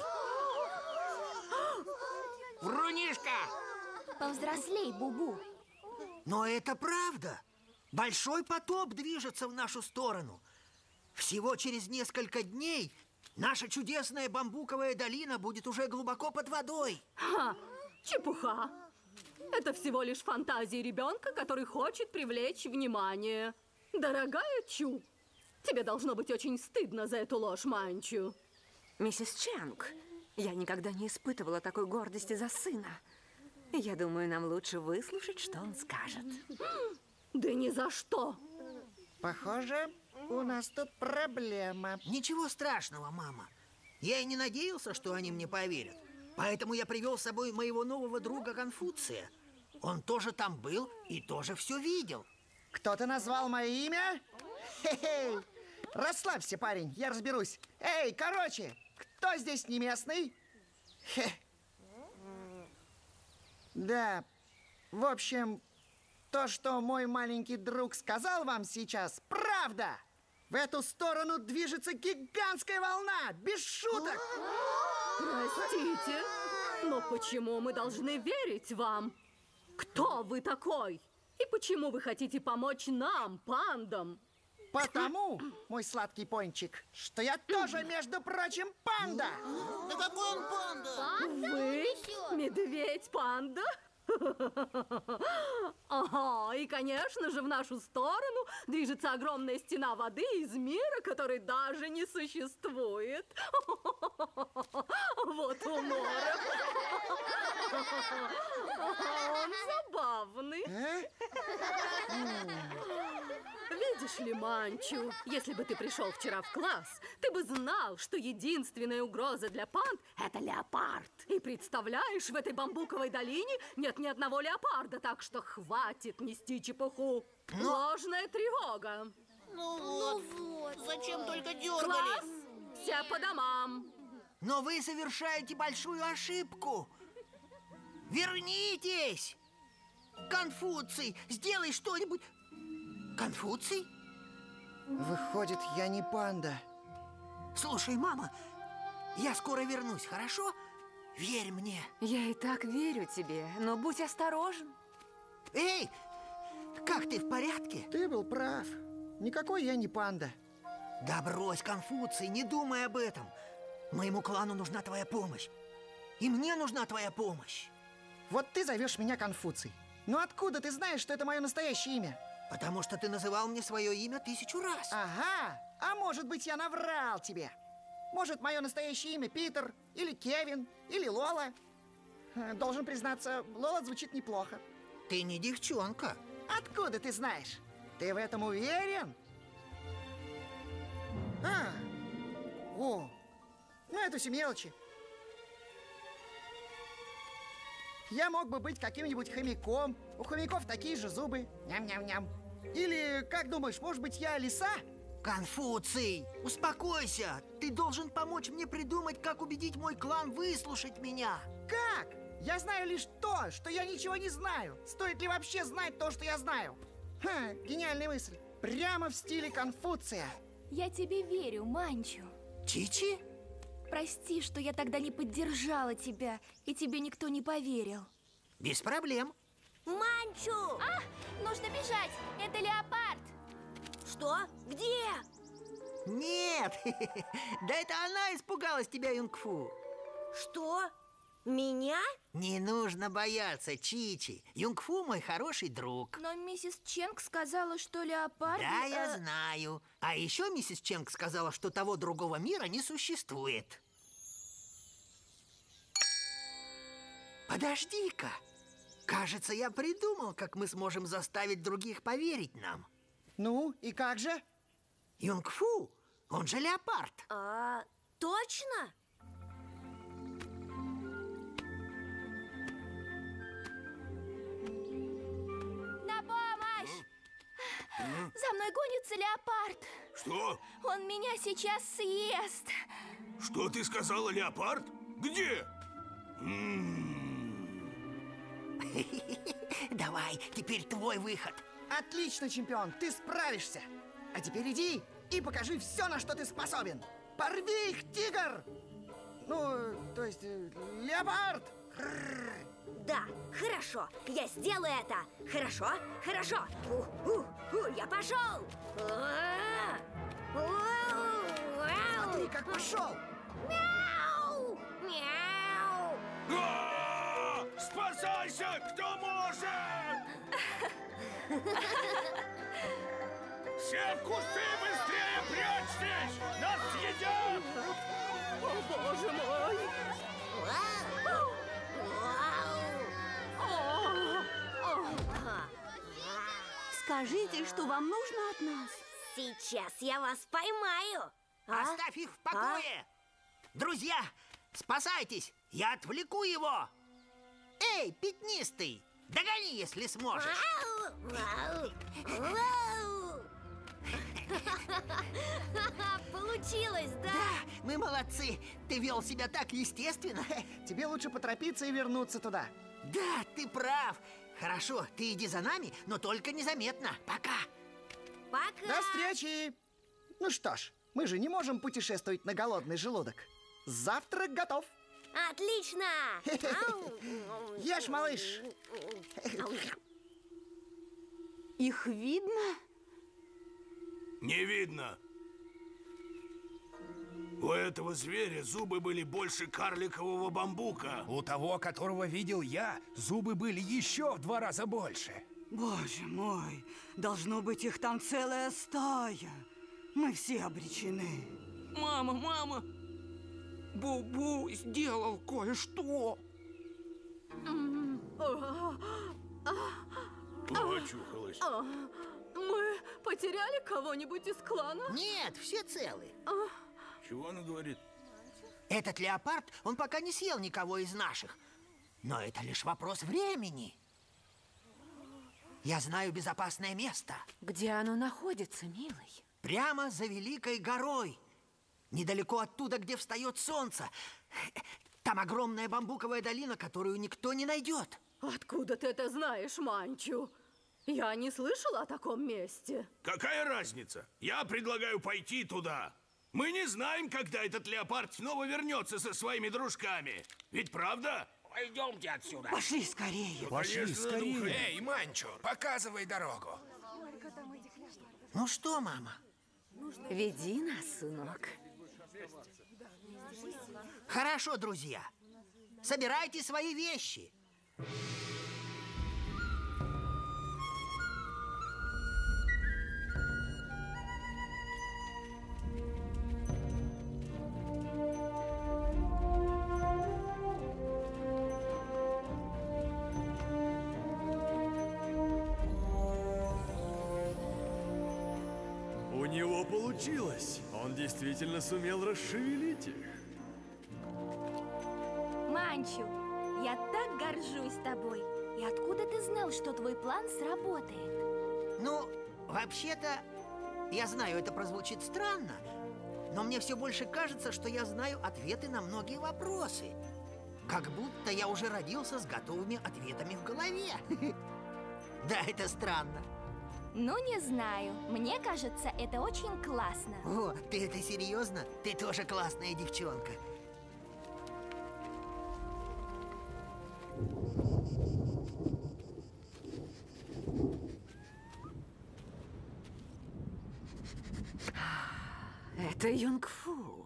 Врунишка! Повзрослей, Бубу. Но это правда. Большой потоп движется в нашу сторону. Всего через несколько дней наша чудесная бамбуковая долина будет уже глубоко под водой. Ха! Чепуха! Это всего лишь фантазии ребенка, который хочет привлечь внимание. Дорогая Чу, тебе должно быть очень стыдно за эту ложь, Манчу. Миссис Ченг, я никогда не испытывала такой гордости за сына. Я думаю, нам лучше выслушать, что он скажет. Да ни за что! Похоже, у нас тут проблема. Ничего страшного, мама. Я и не надеялся, что они мне поверят. Поэтому я привел с собой моего нового друга Конфуция. Он тоже там был и тоже все видел. Кто-то назвал мое имя? Хе-хей! Расслабься, парень, я разберусь. Эй, короче, кто здесь не местный? Хе. Да, в общем, то, что мой маленький друг сказал вам сейчас, правда. В эту сторону движется гигантская волна, без шуток. Простите, но почему мы должны верить вам? Кто вы такой? И почему вы хотите помочь нам, пандам? Потому, мой сладкий пончик, что я тоже, между прочим, панда. Да какой он панда? Вы? Медведь-панда? Ага, и, конечно же, в нашу сторону движется огромная стена воды из мира, который даже не существует. Вот умора. Он забавный. Видишь ли, Манчу, если бы ты пришел вчера в класс, ты бы знал, что единственная угроза для панд – это леопард. И представляешь, в этой бамбуковой долине нет ни одного леопарда, так что хватит нести чепуху. Ложная тревога. Ну вот, зачем только дергали? Класс, все по домам. Но вы совершаете большую ошибку. Вернитесь! Конфуций, сделай что-нибудь. Конфуций? Выходит, я не панда. Слушай, мама, я скоро вернусь, хорошо? Верь мне. Я и так верю тебе, но будь осторожен. Эй, как ты, в порядке? Ты был прав. Никакой я не панда. Да брось, Конфуций, не думай об этом. Моему клану нужна твоя помощь. И мне нужна твоя помощь. Вот ты зовешь меня Конфуций. Но откуда ты знаешь, что это мое настоящее имя? Потому что ты называл мне свое имя 1000 раз. Ага, а может быть, я наврал тебе. Может, мое настоящее имя Питер, или Кевин, или Лола. Должен признаться, Лола звучит неплохо. Ты не девчонка. Откуда ты знаешь? Ты в этом уверен? Ну это все мелочи. Я мог бы быть каким-нибудь хомяком. У хомяков такие же зубы. Ням-ням-ням. Или, как думаешь, может быть, я лиса? Конфуций, успокойся. Ты должен помочь мне придумать, как убедить мой клан выслушать меня. Как? Я знаю лишь то, что я ничего не знаю. Стоит ли вообще знать то, что я знаю? Гениальная мысль. Прямо в стиле Конфуция. Я тебе верю, Манчу. Чичи? Прости, что я тогда не поддержала тебя, и тебе никто не поверил. Без проблем. Манчу! Нужно бежать! Это леопард! Что? Где? Нет! Да это она испугалась тебя, Юнгфу. Что? Меня? Не нужно бояться, Чичи. Юнгфу мой хороший друг. Но миссис Ченг сказала, что леопард... Да, я знаю. А еще миссис Ченг сказала, что того другого мира не существует. Подожди-ка. Кажется, я придумал, как мы сможем заставить других поверить нам. Ну, и как же? Юнгфу, он же леопард. Точно? гонится леопард. Что? Он меня сейчас съест. Что ты сказала, леопард? Где? Давай, теперь твой выход. Отлично, чемпион, ты справишься. А теперь иди и покажи все, на что ты способен. Порви их, тигр! Ну, то есть, леопард! Да, хорошо, я сделаю это. Хорошо, хорошо. Я пошел. Смотри, как пошел. Мяу! Мяу! Спасайся, кто может! Все в кусты быстрее прячьтесь! Нас съедят! О, боже мой! Скажите, что вам нужно от нас? Сейчас я вас поймаю. Оставь их в покое! Друзья, спасайтесь! Я отвлеку его! Эй, пятнистый, догони, если сможешь! Получилось, да? Да, мы молодцы! Ты вел себя так естественно! Тебе лучше поторопиться и вернуться туда. Да, ты прав! Хорошо, ты иди за нами, но только незаметно. Пока! Пока! До встречи! Ну что ж, мы же не можем путешествовать на голодный желудок. Завтрак готов! Отлично! Ешь, малыш! Их видно? Не видно. У этого зверя зубы были больше карликового бамбука. У того, которого видел я, зубы были еще в 2 раза больше. Боже мой, должно быть их там целая стая. Мы все обречены. Мама, мама! Бубу сделал кое-что. Очухалась. Мы потеряли кого-нибудь из клана? Нет, все целы. Чего она говорит? Этот леопард, он пока не съел никого из наших. Но это лишь вопрос времени. Я знаю безопасное место. Где оно находится, милый? Прямо за Великой горой. Недалеко оттуда, где встает солнце. Там огромная бамбуковая долина, которую никто не найдет. Откуда ты это знаешь, Манчу? Я не слышала о таком месте. Какая разница? Я предлагаю пойти туда. Мы не знаем, когда этот леопард снова вернется со своими дружками. Ведь правда? Пойдемте отсюда. Пошли скорее. Пошли скорее. Эй, Манчо, показывай дорогу. Ну что, мама? Веди нас, сынок. Хорошо, друзья. Собирайте свои вещи. У него получилось. Он действительно сумел расшевелить их. Манчу, я так горжусь тобой. И откуда ты знал, что твой план сработает? Ну, вообще-то, я знаю, это прозвучит странно, но мне все больше кажется, что я знаю ответы на многие вопросы. Как будто я уже родился с готовыми ответами в голове. Да, это странно. Ну, не знаю. Мне кажется, это очень классно. О, ты это серьезно? Ты тоже классная девчонка. Это Юнгфу.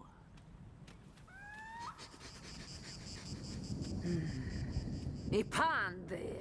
И панды.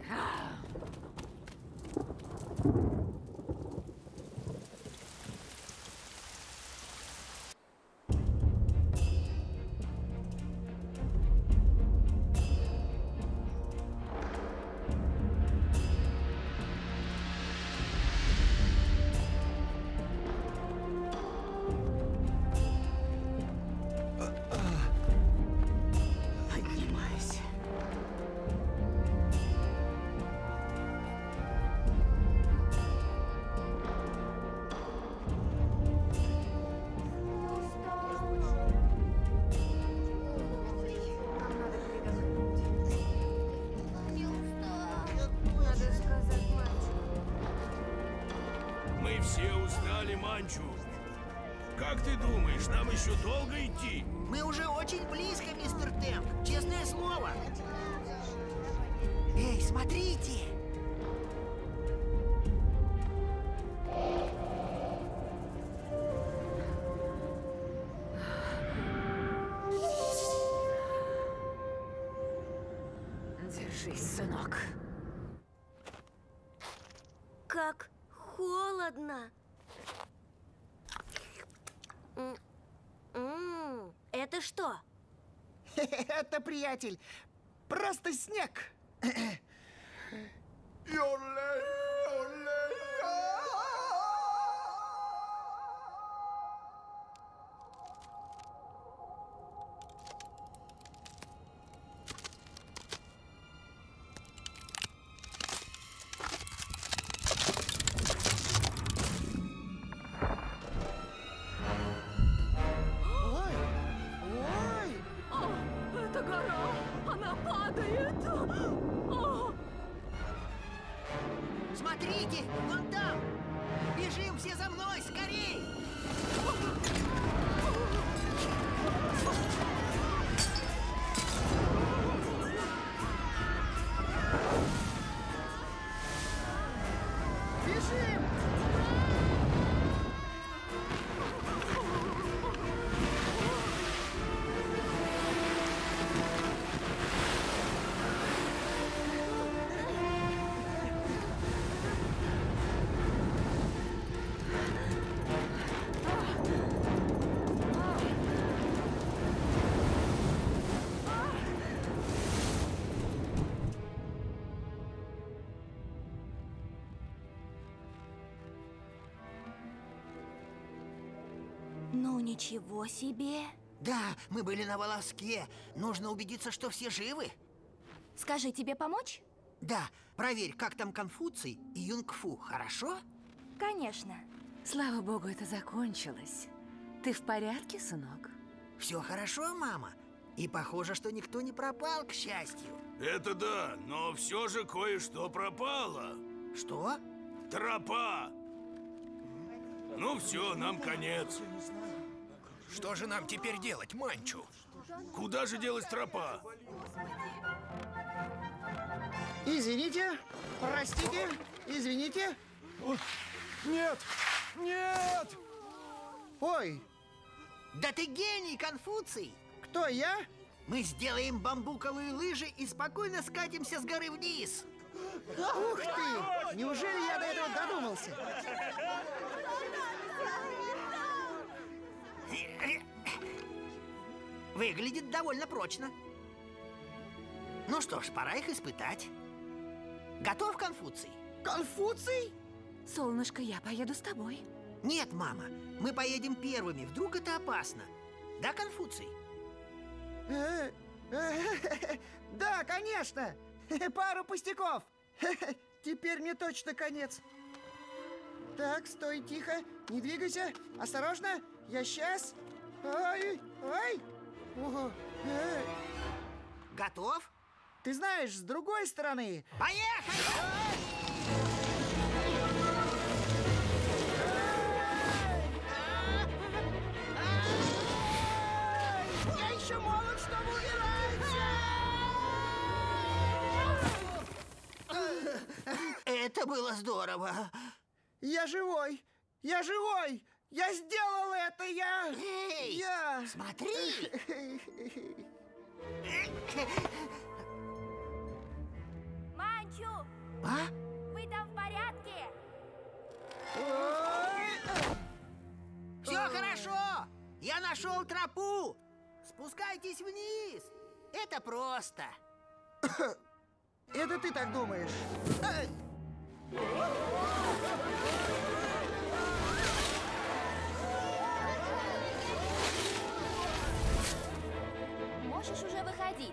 Все устали, Манчу. Как ты думаешь, нам еще долго идти? Мы уже очень близко, мистер Темп. Честное слово. Эй, смотрите! Держись, сынок. Как холодно. Это что? Это, приятель, просто снег. Это гора! Она падает! Смотрите, вон там! Бежим все за мной, скорей! Бежим! Ну, ничего себе. Да, мы были на волоске. Нужно убедиться, что все живы. Скажи, тебе помочь? Да, проверь, как там Конфуций и Юнгфу, хорошо? Конечно. Слава богу, это закончилось. Ты в порядке, сынок? Все хорошо, мама? И похоже, что никто не пропал, к счастью. Это да, но все же кое-что пропало. Что? Тропа. Ну все, нам конец. Что же нам теперь делать, Манчу? Куда же делась тропа? Извините, простите, извините. Нет! Нет! Ой! Да ты гений, Конфуций! Кто, я? Мы сделаем бамбуковые лыжи и спокойно скатимся с горы вниз. Ух ты! Неужели я до этого додумался? Выглядит довольно прочно. Ну что ж, пора их испытать. Готов, Конфуций? Конфуций? Солнышко, я поеду с тобой. Нет, мама, мы поедем первыми. Вдруг это опасно. Да, Конфуций? Да, конечно. Пару пустяков. Теперь мне точно конец. Так, стой, тихо, не двигайся. Осторожно, я сейчас. Ой, ой. Ого. Готов? Ты знаешь, с другой стороны. Поехали! Я еще молод, чтобы умирать! Это было здорово. Я живой! Я живой! Я сделал это! Эй, я... смотри! Манчу! А? Вы там в порядке? Все хорошо! Я нашел тропу! Спускайтесь вниз! Это просто! Это ты так думаешь? Можешь уже выходить.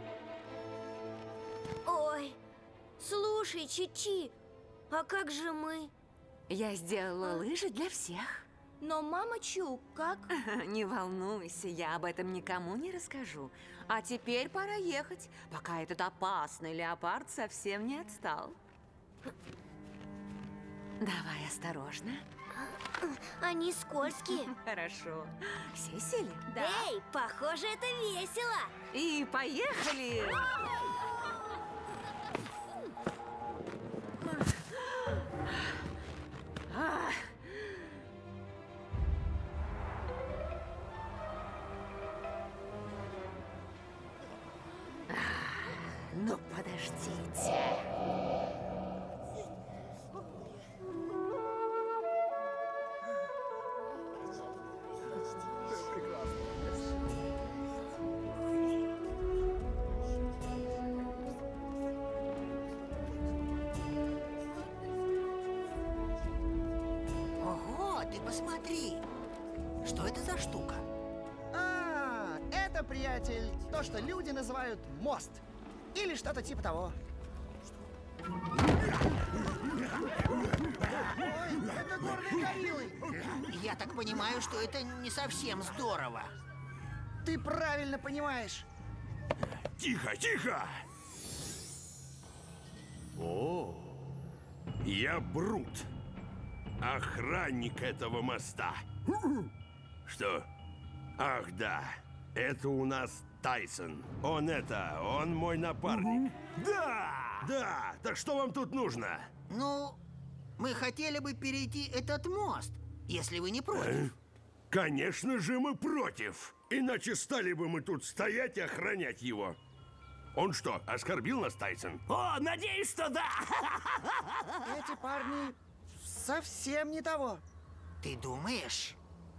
Ой, слушай, Чичи, а как же мы? Я сделала лыжи для всех. Но мама Чу, как? Не волнуйся, я об этом никому не расскажу. А теперь пора ехать, пока этот опасный леопард совсем не отстал. Давай осторожно. Они скользкие. Хорошо. Все сели? Да. Эй, похоже, это весело. И поехали! Ну, подождите. Ого, ты посмотри. Что это за штука? А, это, приятель, то, что люди называют мост. Или что-то типа того. Ой, это горные гориллы. Я так понимаю, что это не совсем здорово. Ты правильно понимаешь. Тихо, тихо! О, я Брут, охранник этого моста. Что? Ах, да, это у нас Тайсон. Он мой напарник. Да! Да, так что вам тут нужно? Ну, мы хотели бы перейти этот мост, если вы не против. Конечно же мы против. Иначе стали бы мы тут стоять и охранять его. Он что, оскорбил нас, Тайсон? О, надеюсь, что да. Эти парни совсем не того. Ты думаешь?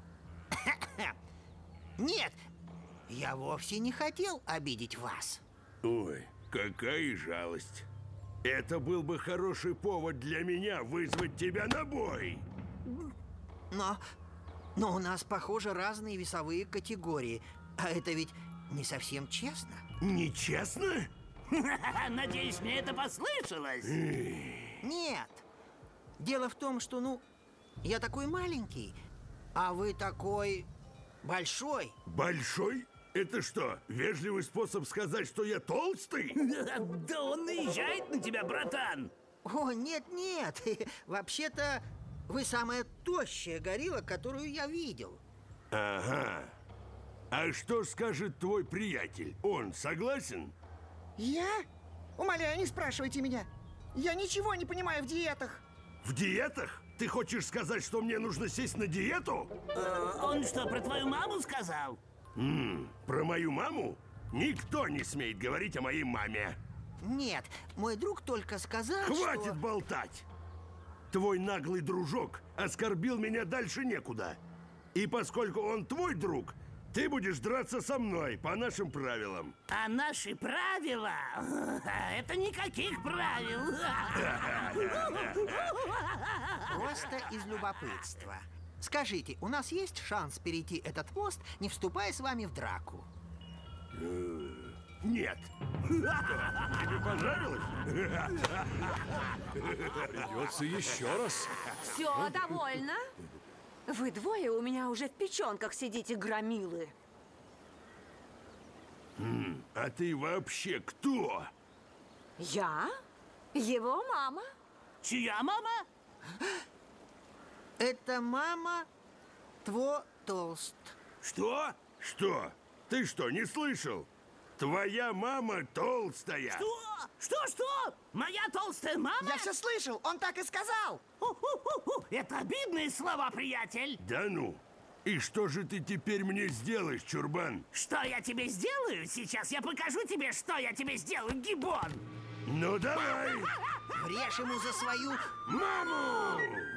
Нет, я вовсе не хотел обидеть вас. Ой, какая жалость. Это был бы хороший повод для меня вызвать тебя на бой. Но у нас, похоже, разные весовые категории. А это ведь не совсем честно. Нечестно? Надеюсь, мне это послышалось. Нет. Дело в том, что, я такой маленький, а вы такой большой. Большой? Это что, вежливый способ сказать, что я толстый? Да он наезжает на тебя, братан. О, нет. Вообще-то, вы самая тощая горилла, которую я видел. Ага. А что скажет твой приятель? Он согласен? Я? Умоляю, не спрашивайте меня. Я ничего не понимаю в диетах. В диетах? Ты хочешь сказать, что мне нужно сесть на диету? Он что, про твою маму сказал? Про мою маму? Никто не смеет говорить о моей маме. Нет, мой друг только сказал, Хватит что... болтать! Твой наглый дружок оскорбил меня дальше некуда. И поскольку он твой друг, ты будешь драться со мной по нашим правилам. А наши правила? Это никаких правил. Просто из любопытства. Скажите, у нас есть шанс перейти этот мост, не вступая с вами в драку? Нет. Тебе понравилось? Придется еще раз. Все, довольно? Вы двое у меня уже в печенках сидите, громилы. А ты вообще кто? Я? Его мама. Чья мама? Это мама Толст. Что? Что? Ты что, не слышал? Твоя мама толстая. Что? Моя толстая мама? Я все слышал, он так и сказал. Это обидные слова, приятель. Да ну. И что же ты теперь мне сделаешь, чурбан? Что я тебе сделаю? Сейчас я покажу тебе, что я тебе сделаю, гибон. Ну давай. Врежь ему за свою маму!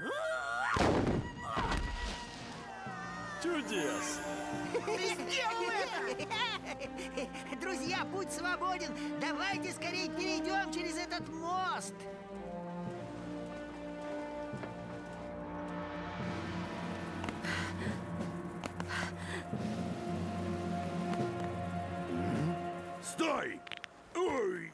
Чудес! Ты сделал это! Друзья, путь свободен! Давайте скорее перейдем через этот мост! Стой! Ой!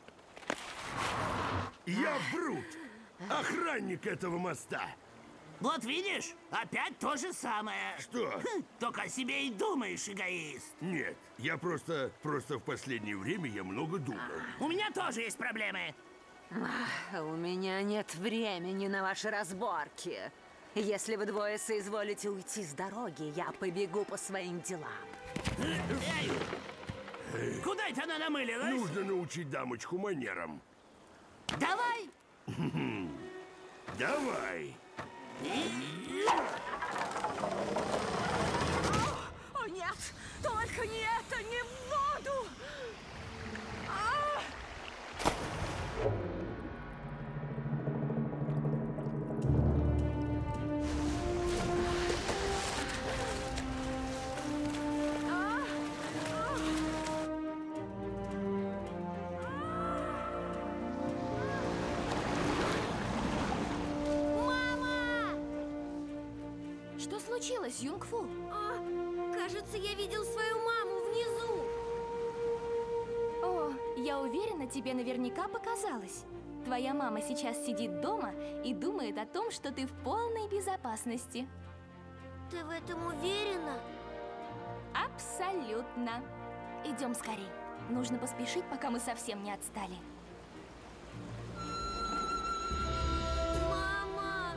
Я Брут, охранник этого моста. Вот видишь, опять то же самое. Что? Только о себе и думаешь, эгоист. Нет, я просто в последнее время я много думал. У меня тоже есть проблемы. У меня нет времени на ваши разборки. Если вы двое соизволите уйти с дороги, я побегу по своим делам. Куда это она намылилась? Нужно научить дамочку манерам. Давай! Давай! О, нет! Только не это, не в воду! Что случилось, Юнгфу? Кажется, я видел свою маму внизу. О, я уверена, тебе наверняка показалось. Твоя мама сейчас сидит дома и думает о том, что ты в полной безопасности. Ты в этом уверена? Абсолютно. Идем скорей. Нужно поспешить, пока мы совсем не отстали. Мама!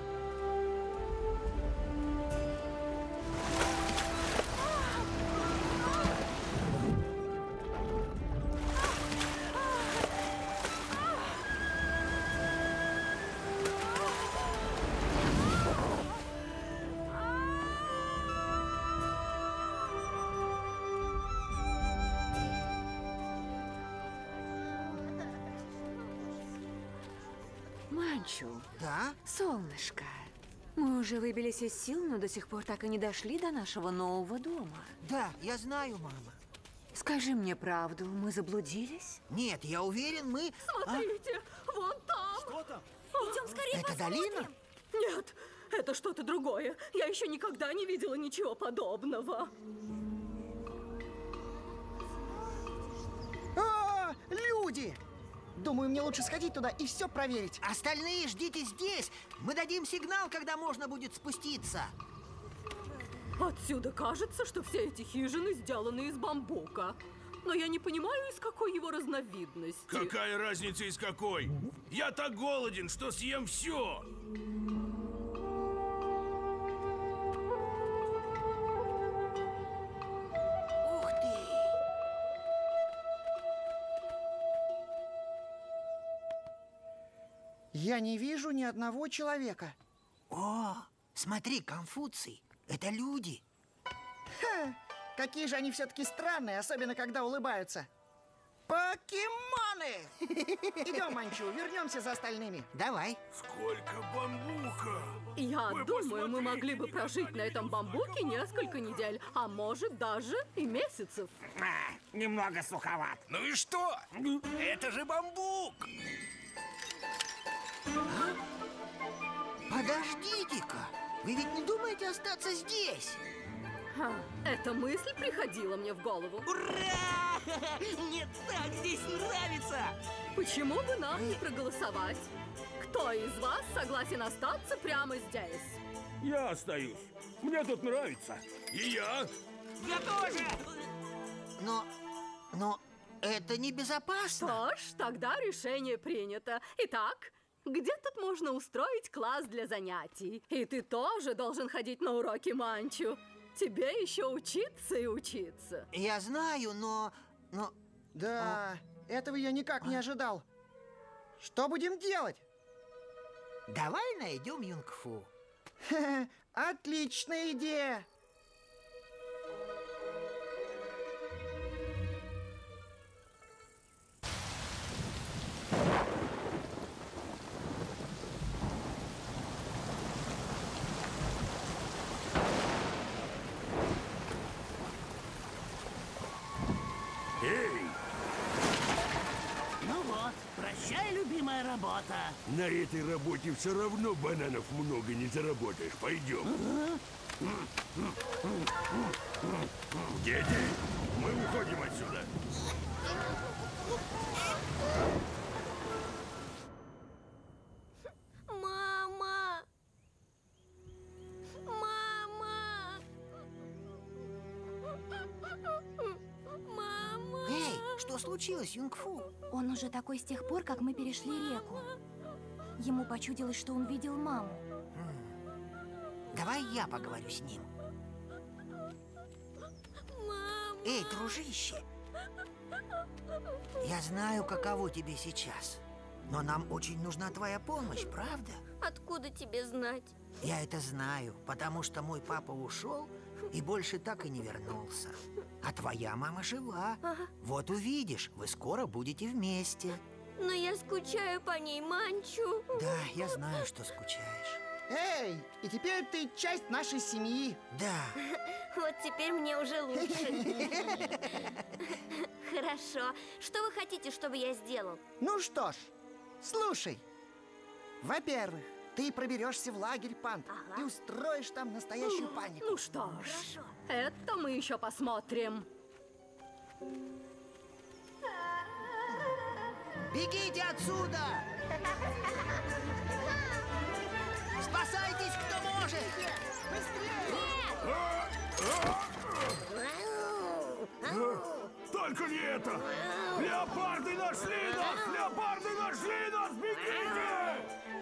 Манчу. Да? Солнышко, мы уже выбились из сил, но до сих пор так и не дошли до нашего нового дома. Да, я знаю, мама. Скажи мне правду, мы заблудились? Нет, я уверен, мы... Смотрите, вон там! Что там? Идем скорее Это долина? Нет, это что-то другое. Я еще никогда не видела ничего подобного. О, люди! Думаю, мне лучше сходить туда и все проверить. Остальные ждите здесь. Мы дадим сигнал, когда можно будет спуститься. Отсюда кажется, что все эти хижины сделаны из бамбука. Но я не понимаю, из какой его разновидности. Какая разница из какой? Я так голоден, что съем все. Ух ты! Я не вижу ни одного человека. О, смотри, Конфуций, это люди. Ха, какие же они все-таки странные, особенно когда улыбаются. Покемоны! Идем, Манчу, вернемся за остальными. Давай. Сколько бамбука! Я думаю, мы могли бы прожить на этом бамбуке несколько недель, а может даже и месяцев. Немного суховат. Ну и что? Это же бамбук! Подождите-ка, вы ведь не думаете остаться здесь? Эта мысль приходила мне в голову. Ура! Мне так здесь нравится! Почему бы нам не проголосовать? Кто из вас согласен остаться прямо здесь? Я остаюсь. Мне тут нравится. И я? Я тоже! Но это небезопасно. Что ж, тогда решение принято. Итак, где тут можно устроить класс для занятий? И ты тоже должен ходить на уроки, Манчу. Тебе еще учиться и учиться. Я знаю, но... Да, этого я никак не ожидал. Что будем делать? Давай найдем Юнгфу. Отличная идея! Ну вот, прощай, любимая работа. На этой работе все равно бананов много не заработаешь. Пойдем. Дети, мы уходим отсюда. Мама! Мама! Мама! Эй, что случилось, Юнгфу? Он уже такой с тех пор, как мы перешли реку. Ему почудилось, что он видел маму. Давай я поговорю с ним. Мама! Эй, дружище! Я знаю, каково тебе сейчас. Но нам очень нужна твоя помощь, правда? Откуда тебе знать? Я это знаю, потому что мой папа ушел и больше так и не вернулся. А твоя мама жива. Ага. Вот увидишь, вы скоро будете вместе. Но я скучаю по ней, Манчу. Да, я знаю, что скучаешь. Эй, и теперь ты часть нашей семьи. Да. Вот теперь мне уже лучше. Хорошо. Что вы хотите, чтобы я сделал? Ну что ж, слушай. Во-первых, ты проберешься в лагерь панд и устроишь там настоящую панику. Ну что ж, это мы еще посмотрим. Бегите отсюда! Спасайтесь, кто может! Только не это! Леопарды нашли нас! Леопарды нашли нас! Бегите!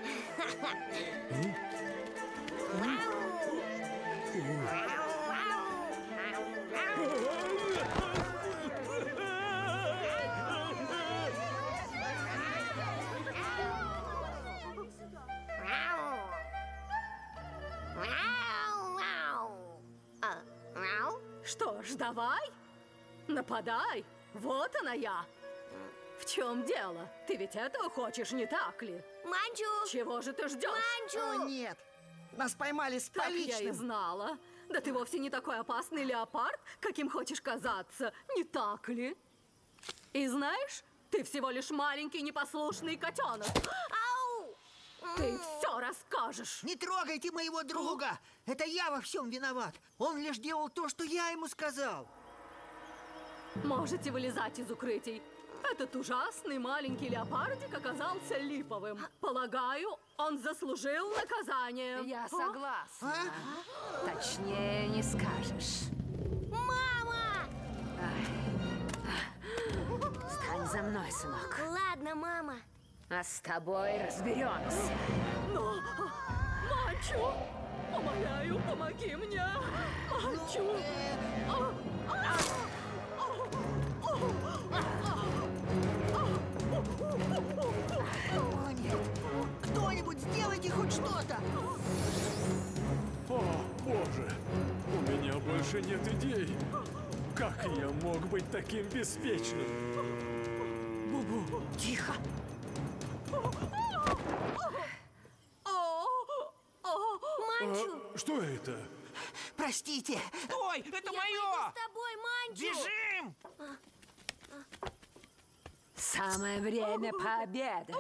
Что ж, давай, нападай. Вот она я. В чем дело? Ты ведь этого хочешь, не так ли? Манчу! Чего же ты ждешь? Манчу! О, нет. Нас поймали с поличным. Так я и знала. Да ты вовсе не такой опасный леопард, каким хочешь казаться, не так ли? И знаешь, ты всего лишь маленький непослушный котенок. Ау! Ты все расскажешь. Не трогайте моего друга! Это я во всем виноват. Он лишь делал то, что я ему сказал. Можете вылезать из укрытий. Этот ужасный маленький леопардик оказался липовым. Полагаю, он заслужил наказание. Я согласна. Точнее не скажешь. Мама! Стань за мной, сынок. Ладно, мама. А с тобой разберемся. Но, Манчу, умоляю, помоги мне. Манчу. О, нет! Кто-нибудь сделайте хоть что-то! О, Боже! У меня больше нет идей! Как я мог быть таким беспечным? Бубу, тихо! Манчу! Что это? Простите! Ой, это Я мое! пойду с тобой, Манчу! Бежим! Самое время пообедать.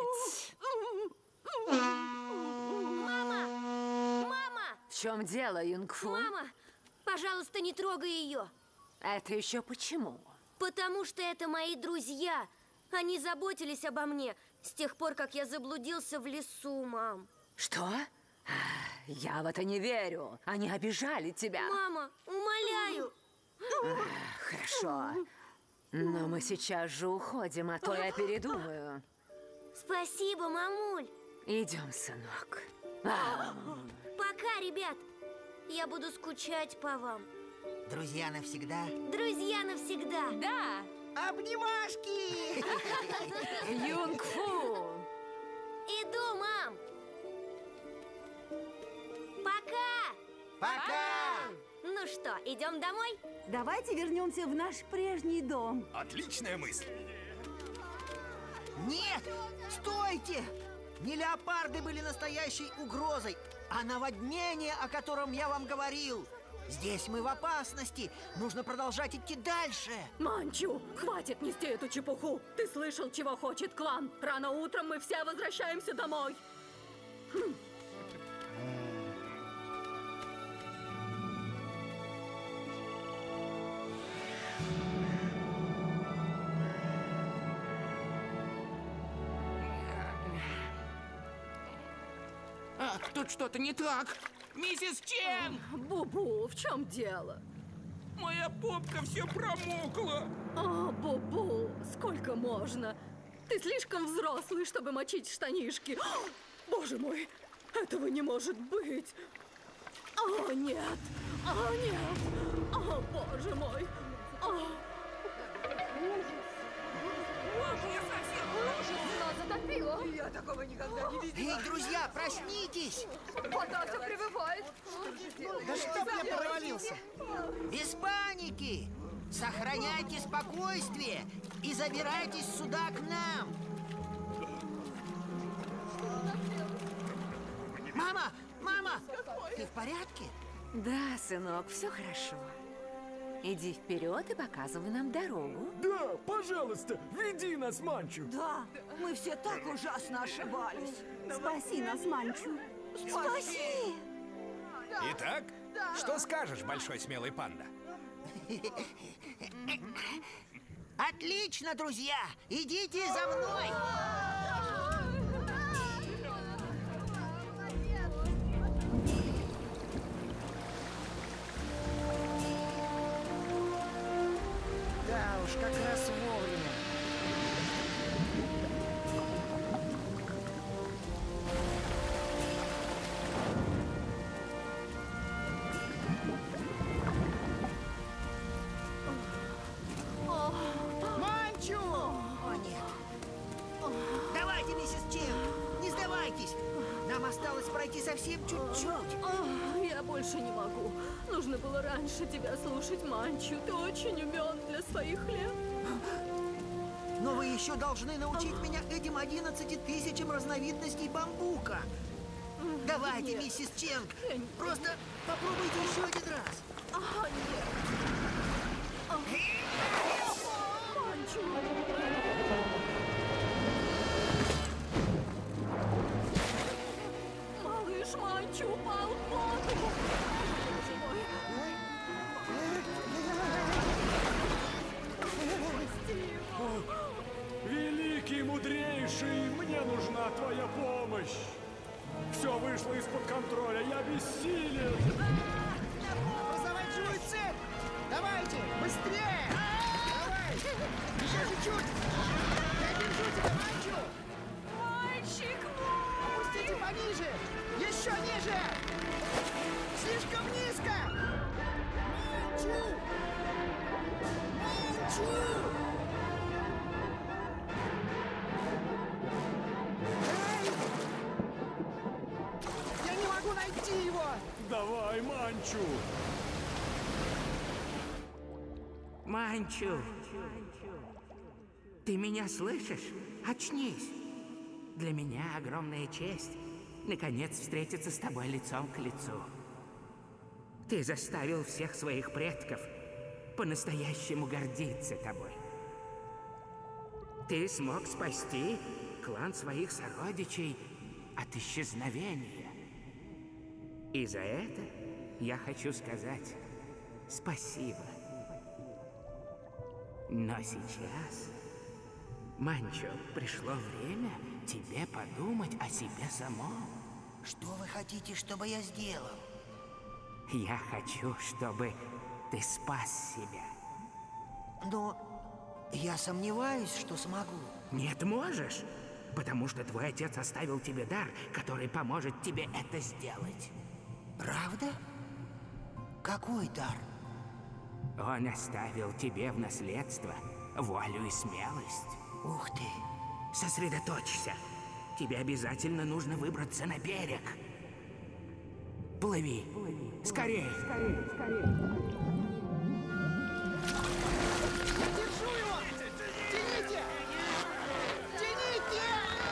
Мама! Мама! В чем дело, Юнгфу? Мама! Пожалуйста, не трогай ее. Это еще почему? Потому что это мои друзья. Они заботились обо мне с тех пор, как я заблудился в лесу, мам. Что? Я в это не верю. Они обижали тебя. Мама, умоляю. Хорошо. Но мы сейчас же уходим, а то я передумаю. Спасибо, мамуль. Идем, сынок. Пока, ребят. Я буду скучать по вам. Друзья навсегда. Друзья навсегда. Да. Обнимашки! Юнгфу! Иду, мам. Пока. Пока! Ну что, идем домой? Давайте вернемся в наш прежний дом. Отличная мысль. Нет! Стойте! Не леопарды были настоящей угрозой, а наводнение, о котором я вам говорил. Здесь мы в опасности. Нужно продолжать идти дальше. Манчу, хватит нести эту чепуху. Ты слышал, чего хочет клан? Рано утром мы все возвращаемся домой. Тут что-то не так. Миссис Чен! Бубу, в чем дело? Моя попка все промокла. О, Бубу, сколько можно? Ты слишком взрослый, чтобы мочить штанишки. О, боже мой, этого не может быть. О, нет! О, нет! О, боже мой! Я совсем нас затопило. Я такого никогда не видела. Эй, друзья, проснитесь! Вода все прибывает. Да чтоб я провалился! Без паники! Сохраняйте спокойствие и забирайтесь сюда к нам! Мама! Мама! Ты в порядке? Да, сынок, все хорошо. Иди вперед и показывай нам дорогу. Да, пожалуйста, веди нас, Манчу. Да, мы все так ужасно ошибались. Спаси нас, Манчу. Спаси! Итак, что скажешь, большой смелый панда? Отлично, друзья! Идите за мной! Да уж, как раз вовремя. Манчу! О, нет. Давайте, миссис Чен, не сдавайтесь. Нам осталось пройти совсем чуть-чуть. Я больше не могу. Нужно было раньше тебя слушать, Манчу. Ты очень умен для своих лет. Но вы еще должны научить меня этим 11 тысячам разновидностей бамбука. Давайте, Нет. миссис Ченг, просто попробуйте еще один раз. Нет. Манчу! Малыш Манчу упал в воду! Боже мой! Спасти его! Великий, мудрейший, мне нужна твоя помощь. Все вышло из-под контроля, я бессилен. Образовать живую цепь! Давайте, быстрее! Давай! Еще чуть-чуть! Я держу тебя, Манчу! Мальчик мой! Опустите пониже! Еще ниже! Слишком низко! Манчу! Манчу! Эй! Я не могу найти его! Давай, Манчу! Манчу! Ты меня слышишь? Очнись! Для меня огромная честь наконец встретиться с тобой лицом к лицу. Ты заставил всех своих предков по-настоящему гордиться тобой. Ты смог спасти клан своих сородичей от исчезновения. И за это я хочу сказать спасибо. Но сейчас, Манчо, пришло время тебе подумать о себе самом. Что вы хотите, чтобы я сделал? Я хочу, чтобы ты спас себя. Но я сомневаюсь, что смогу. Нет, можешь, потому что твой отец оставил тебе дар, который поможет тебе это сделать. Правда? Какой дар? Он оставил тебе в наследство волю и смелость. Ух ты! Сосредоточься. Тебе обязательно нужно выбраться на берег. Плыви. Скорее. Держу его! Тяните! Тяните!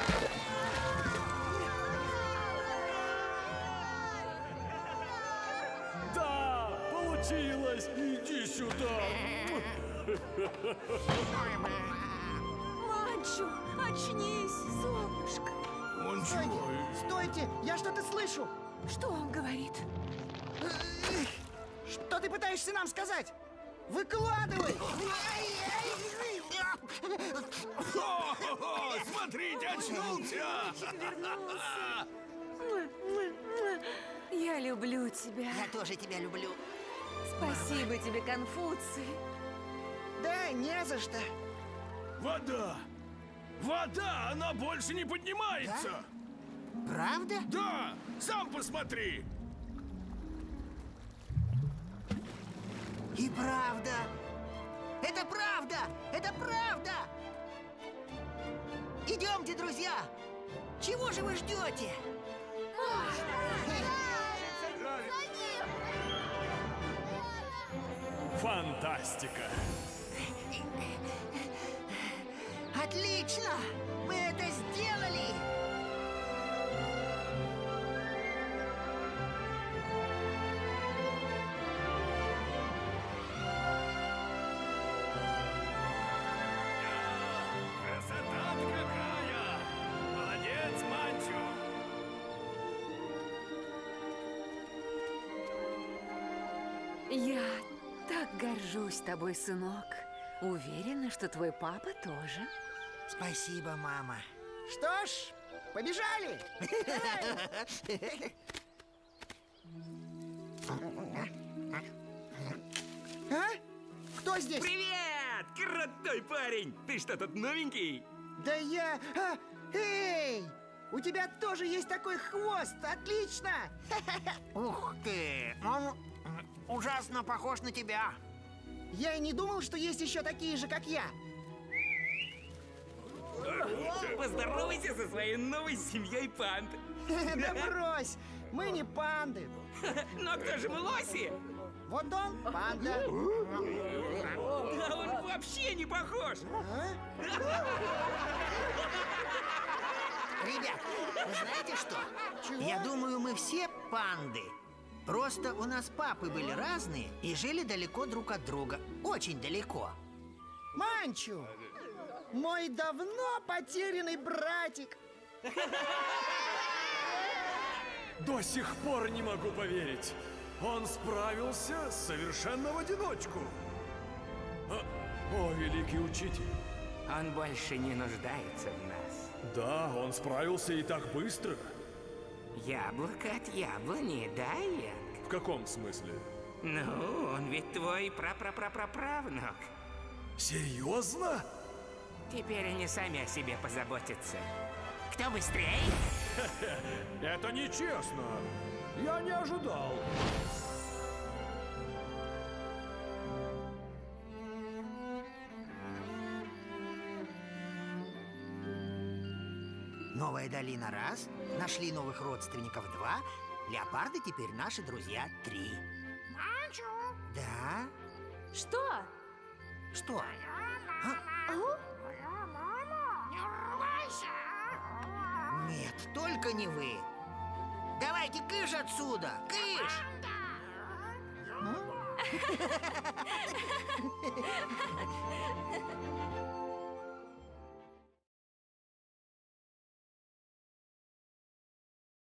Да, получилось! Иди сюда! Манчу, очнись, солнышко. Стойте! Стойте! Я что-то слышу! Что он говорит? Что ты пытаешься нам сказать? Выкладывай! О, смотрите, очнулся! Я люблю тебя. Я тоже тебя люблю. Спасибо тебе, Конфуций. Да, не за что. Вода! Вода! Она больше не поднимается! Правда? Да! Сам посмотри! И правда. Это правда! Это правда! Идемте, друзья! Чего же вы ждете? Фантастика! Отлично! Мы это сделали! Красота-то какая! Молодец, Манчу! Я так горжусь тобой, сынок. Уверена, что твой папа тоже. Спасибо, мама. Что ж, побежали! А? Кто здесь? Привет! Крутой парень! Ты что, тут новенький? Да я... Эй! У тебя тоже есть такой хвост! Отлично! Ух ты! Он ужасно похож на тебя. Я и не думал, что есть еще такие же, как я. Поздоровайся со своей новой семьей панд. Да брось! Мы не панды. Но кто же мы, лоси? Вот он, панда. Да он вообще не похож. Ребят, вы знаете что? Чего? Я думаю, мы все панды. Просто у нас папы были разные и жили далеко друг от друга. Очень далеко. Манчу! Мой давно потерянный братик. До сих пор не могу поверить. Он справился совершенно в одиночку. О, великий учитель. Он больше не нуждается в нас. Да, он справился и так быстро. Яблоко от яблони, да, Янг? В каком смысле? Ну, он ведь твой прапраправнук. Серьезно? Теперь они сами о себе позаботятся. Кто быстрее? Это нечестно. Я не ожидал. Новая долина раз, нашли новых родственников два, леопарды теперь наши друзья три. Манчу! Да? Что? Что? Не рвайся! Нет, только не вы. Давайте кыш отсюда! Кыш!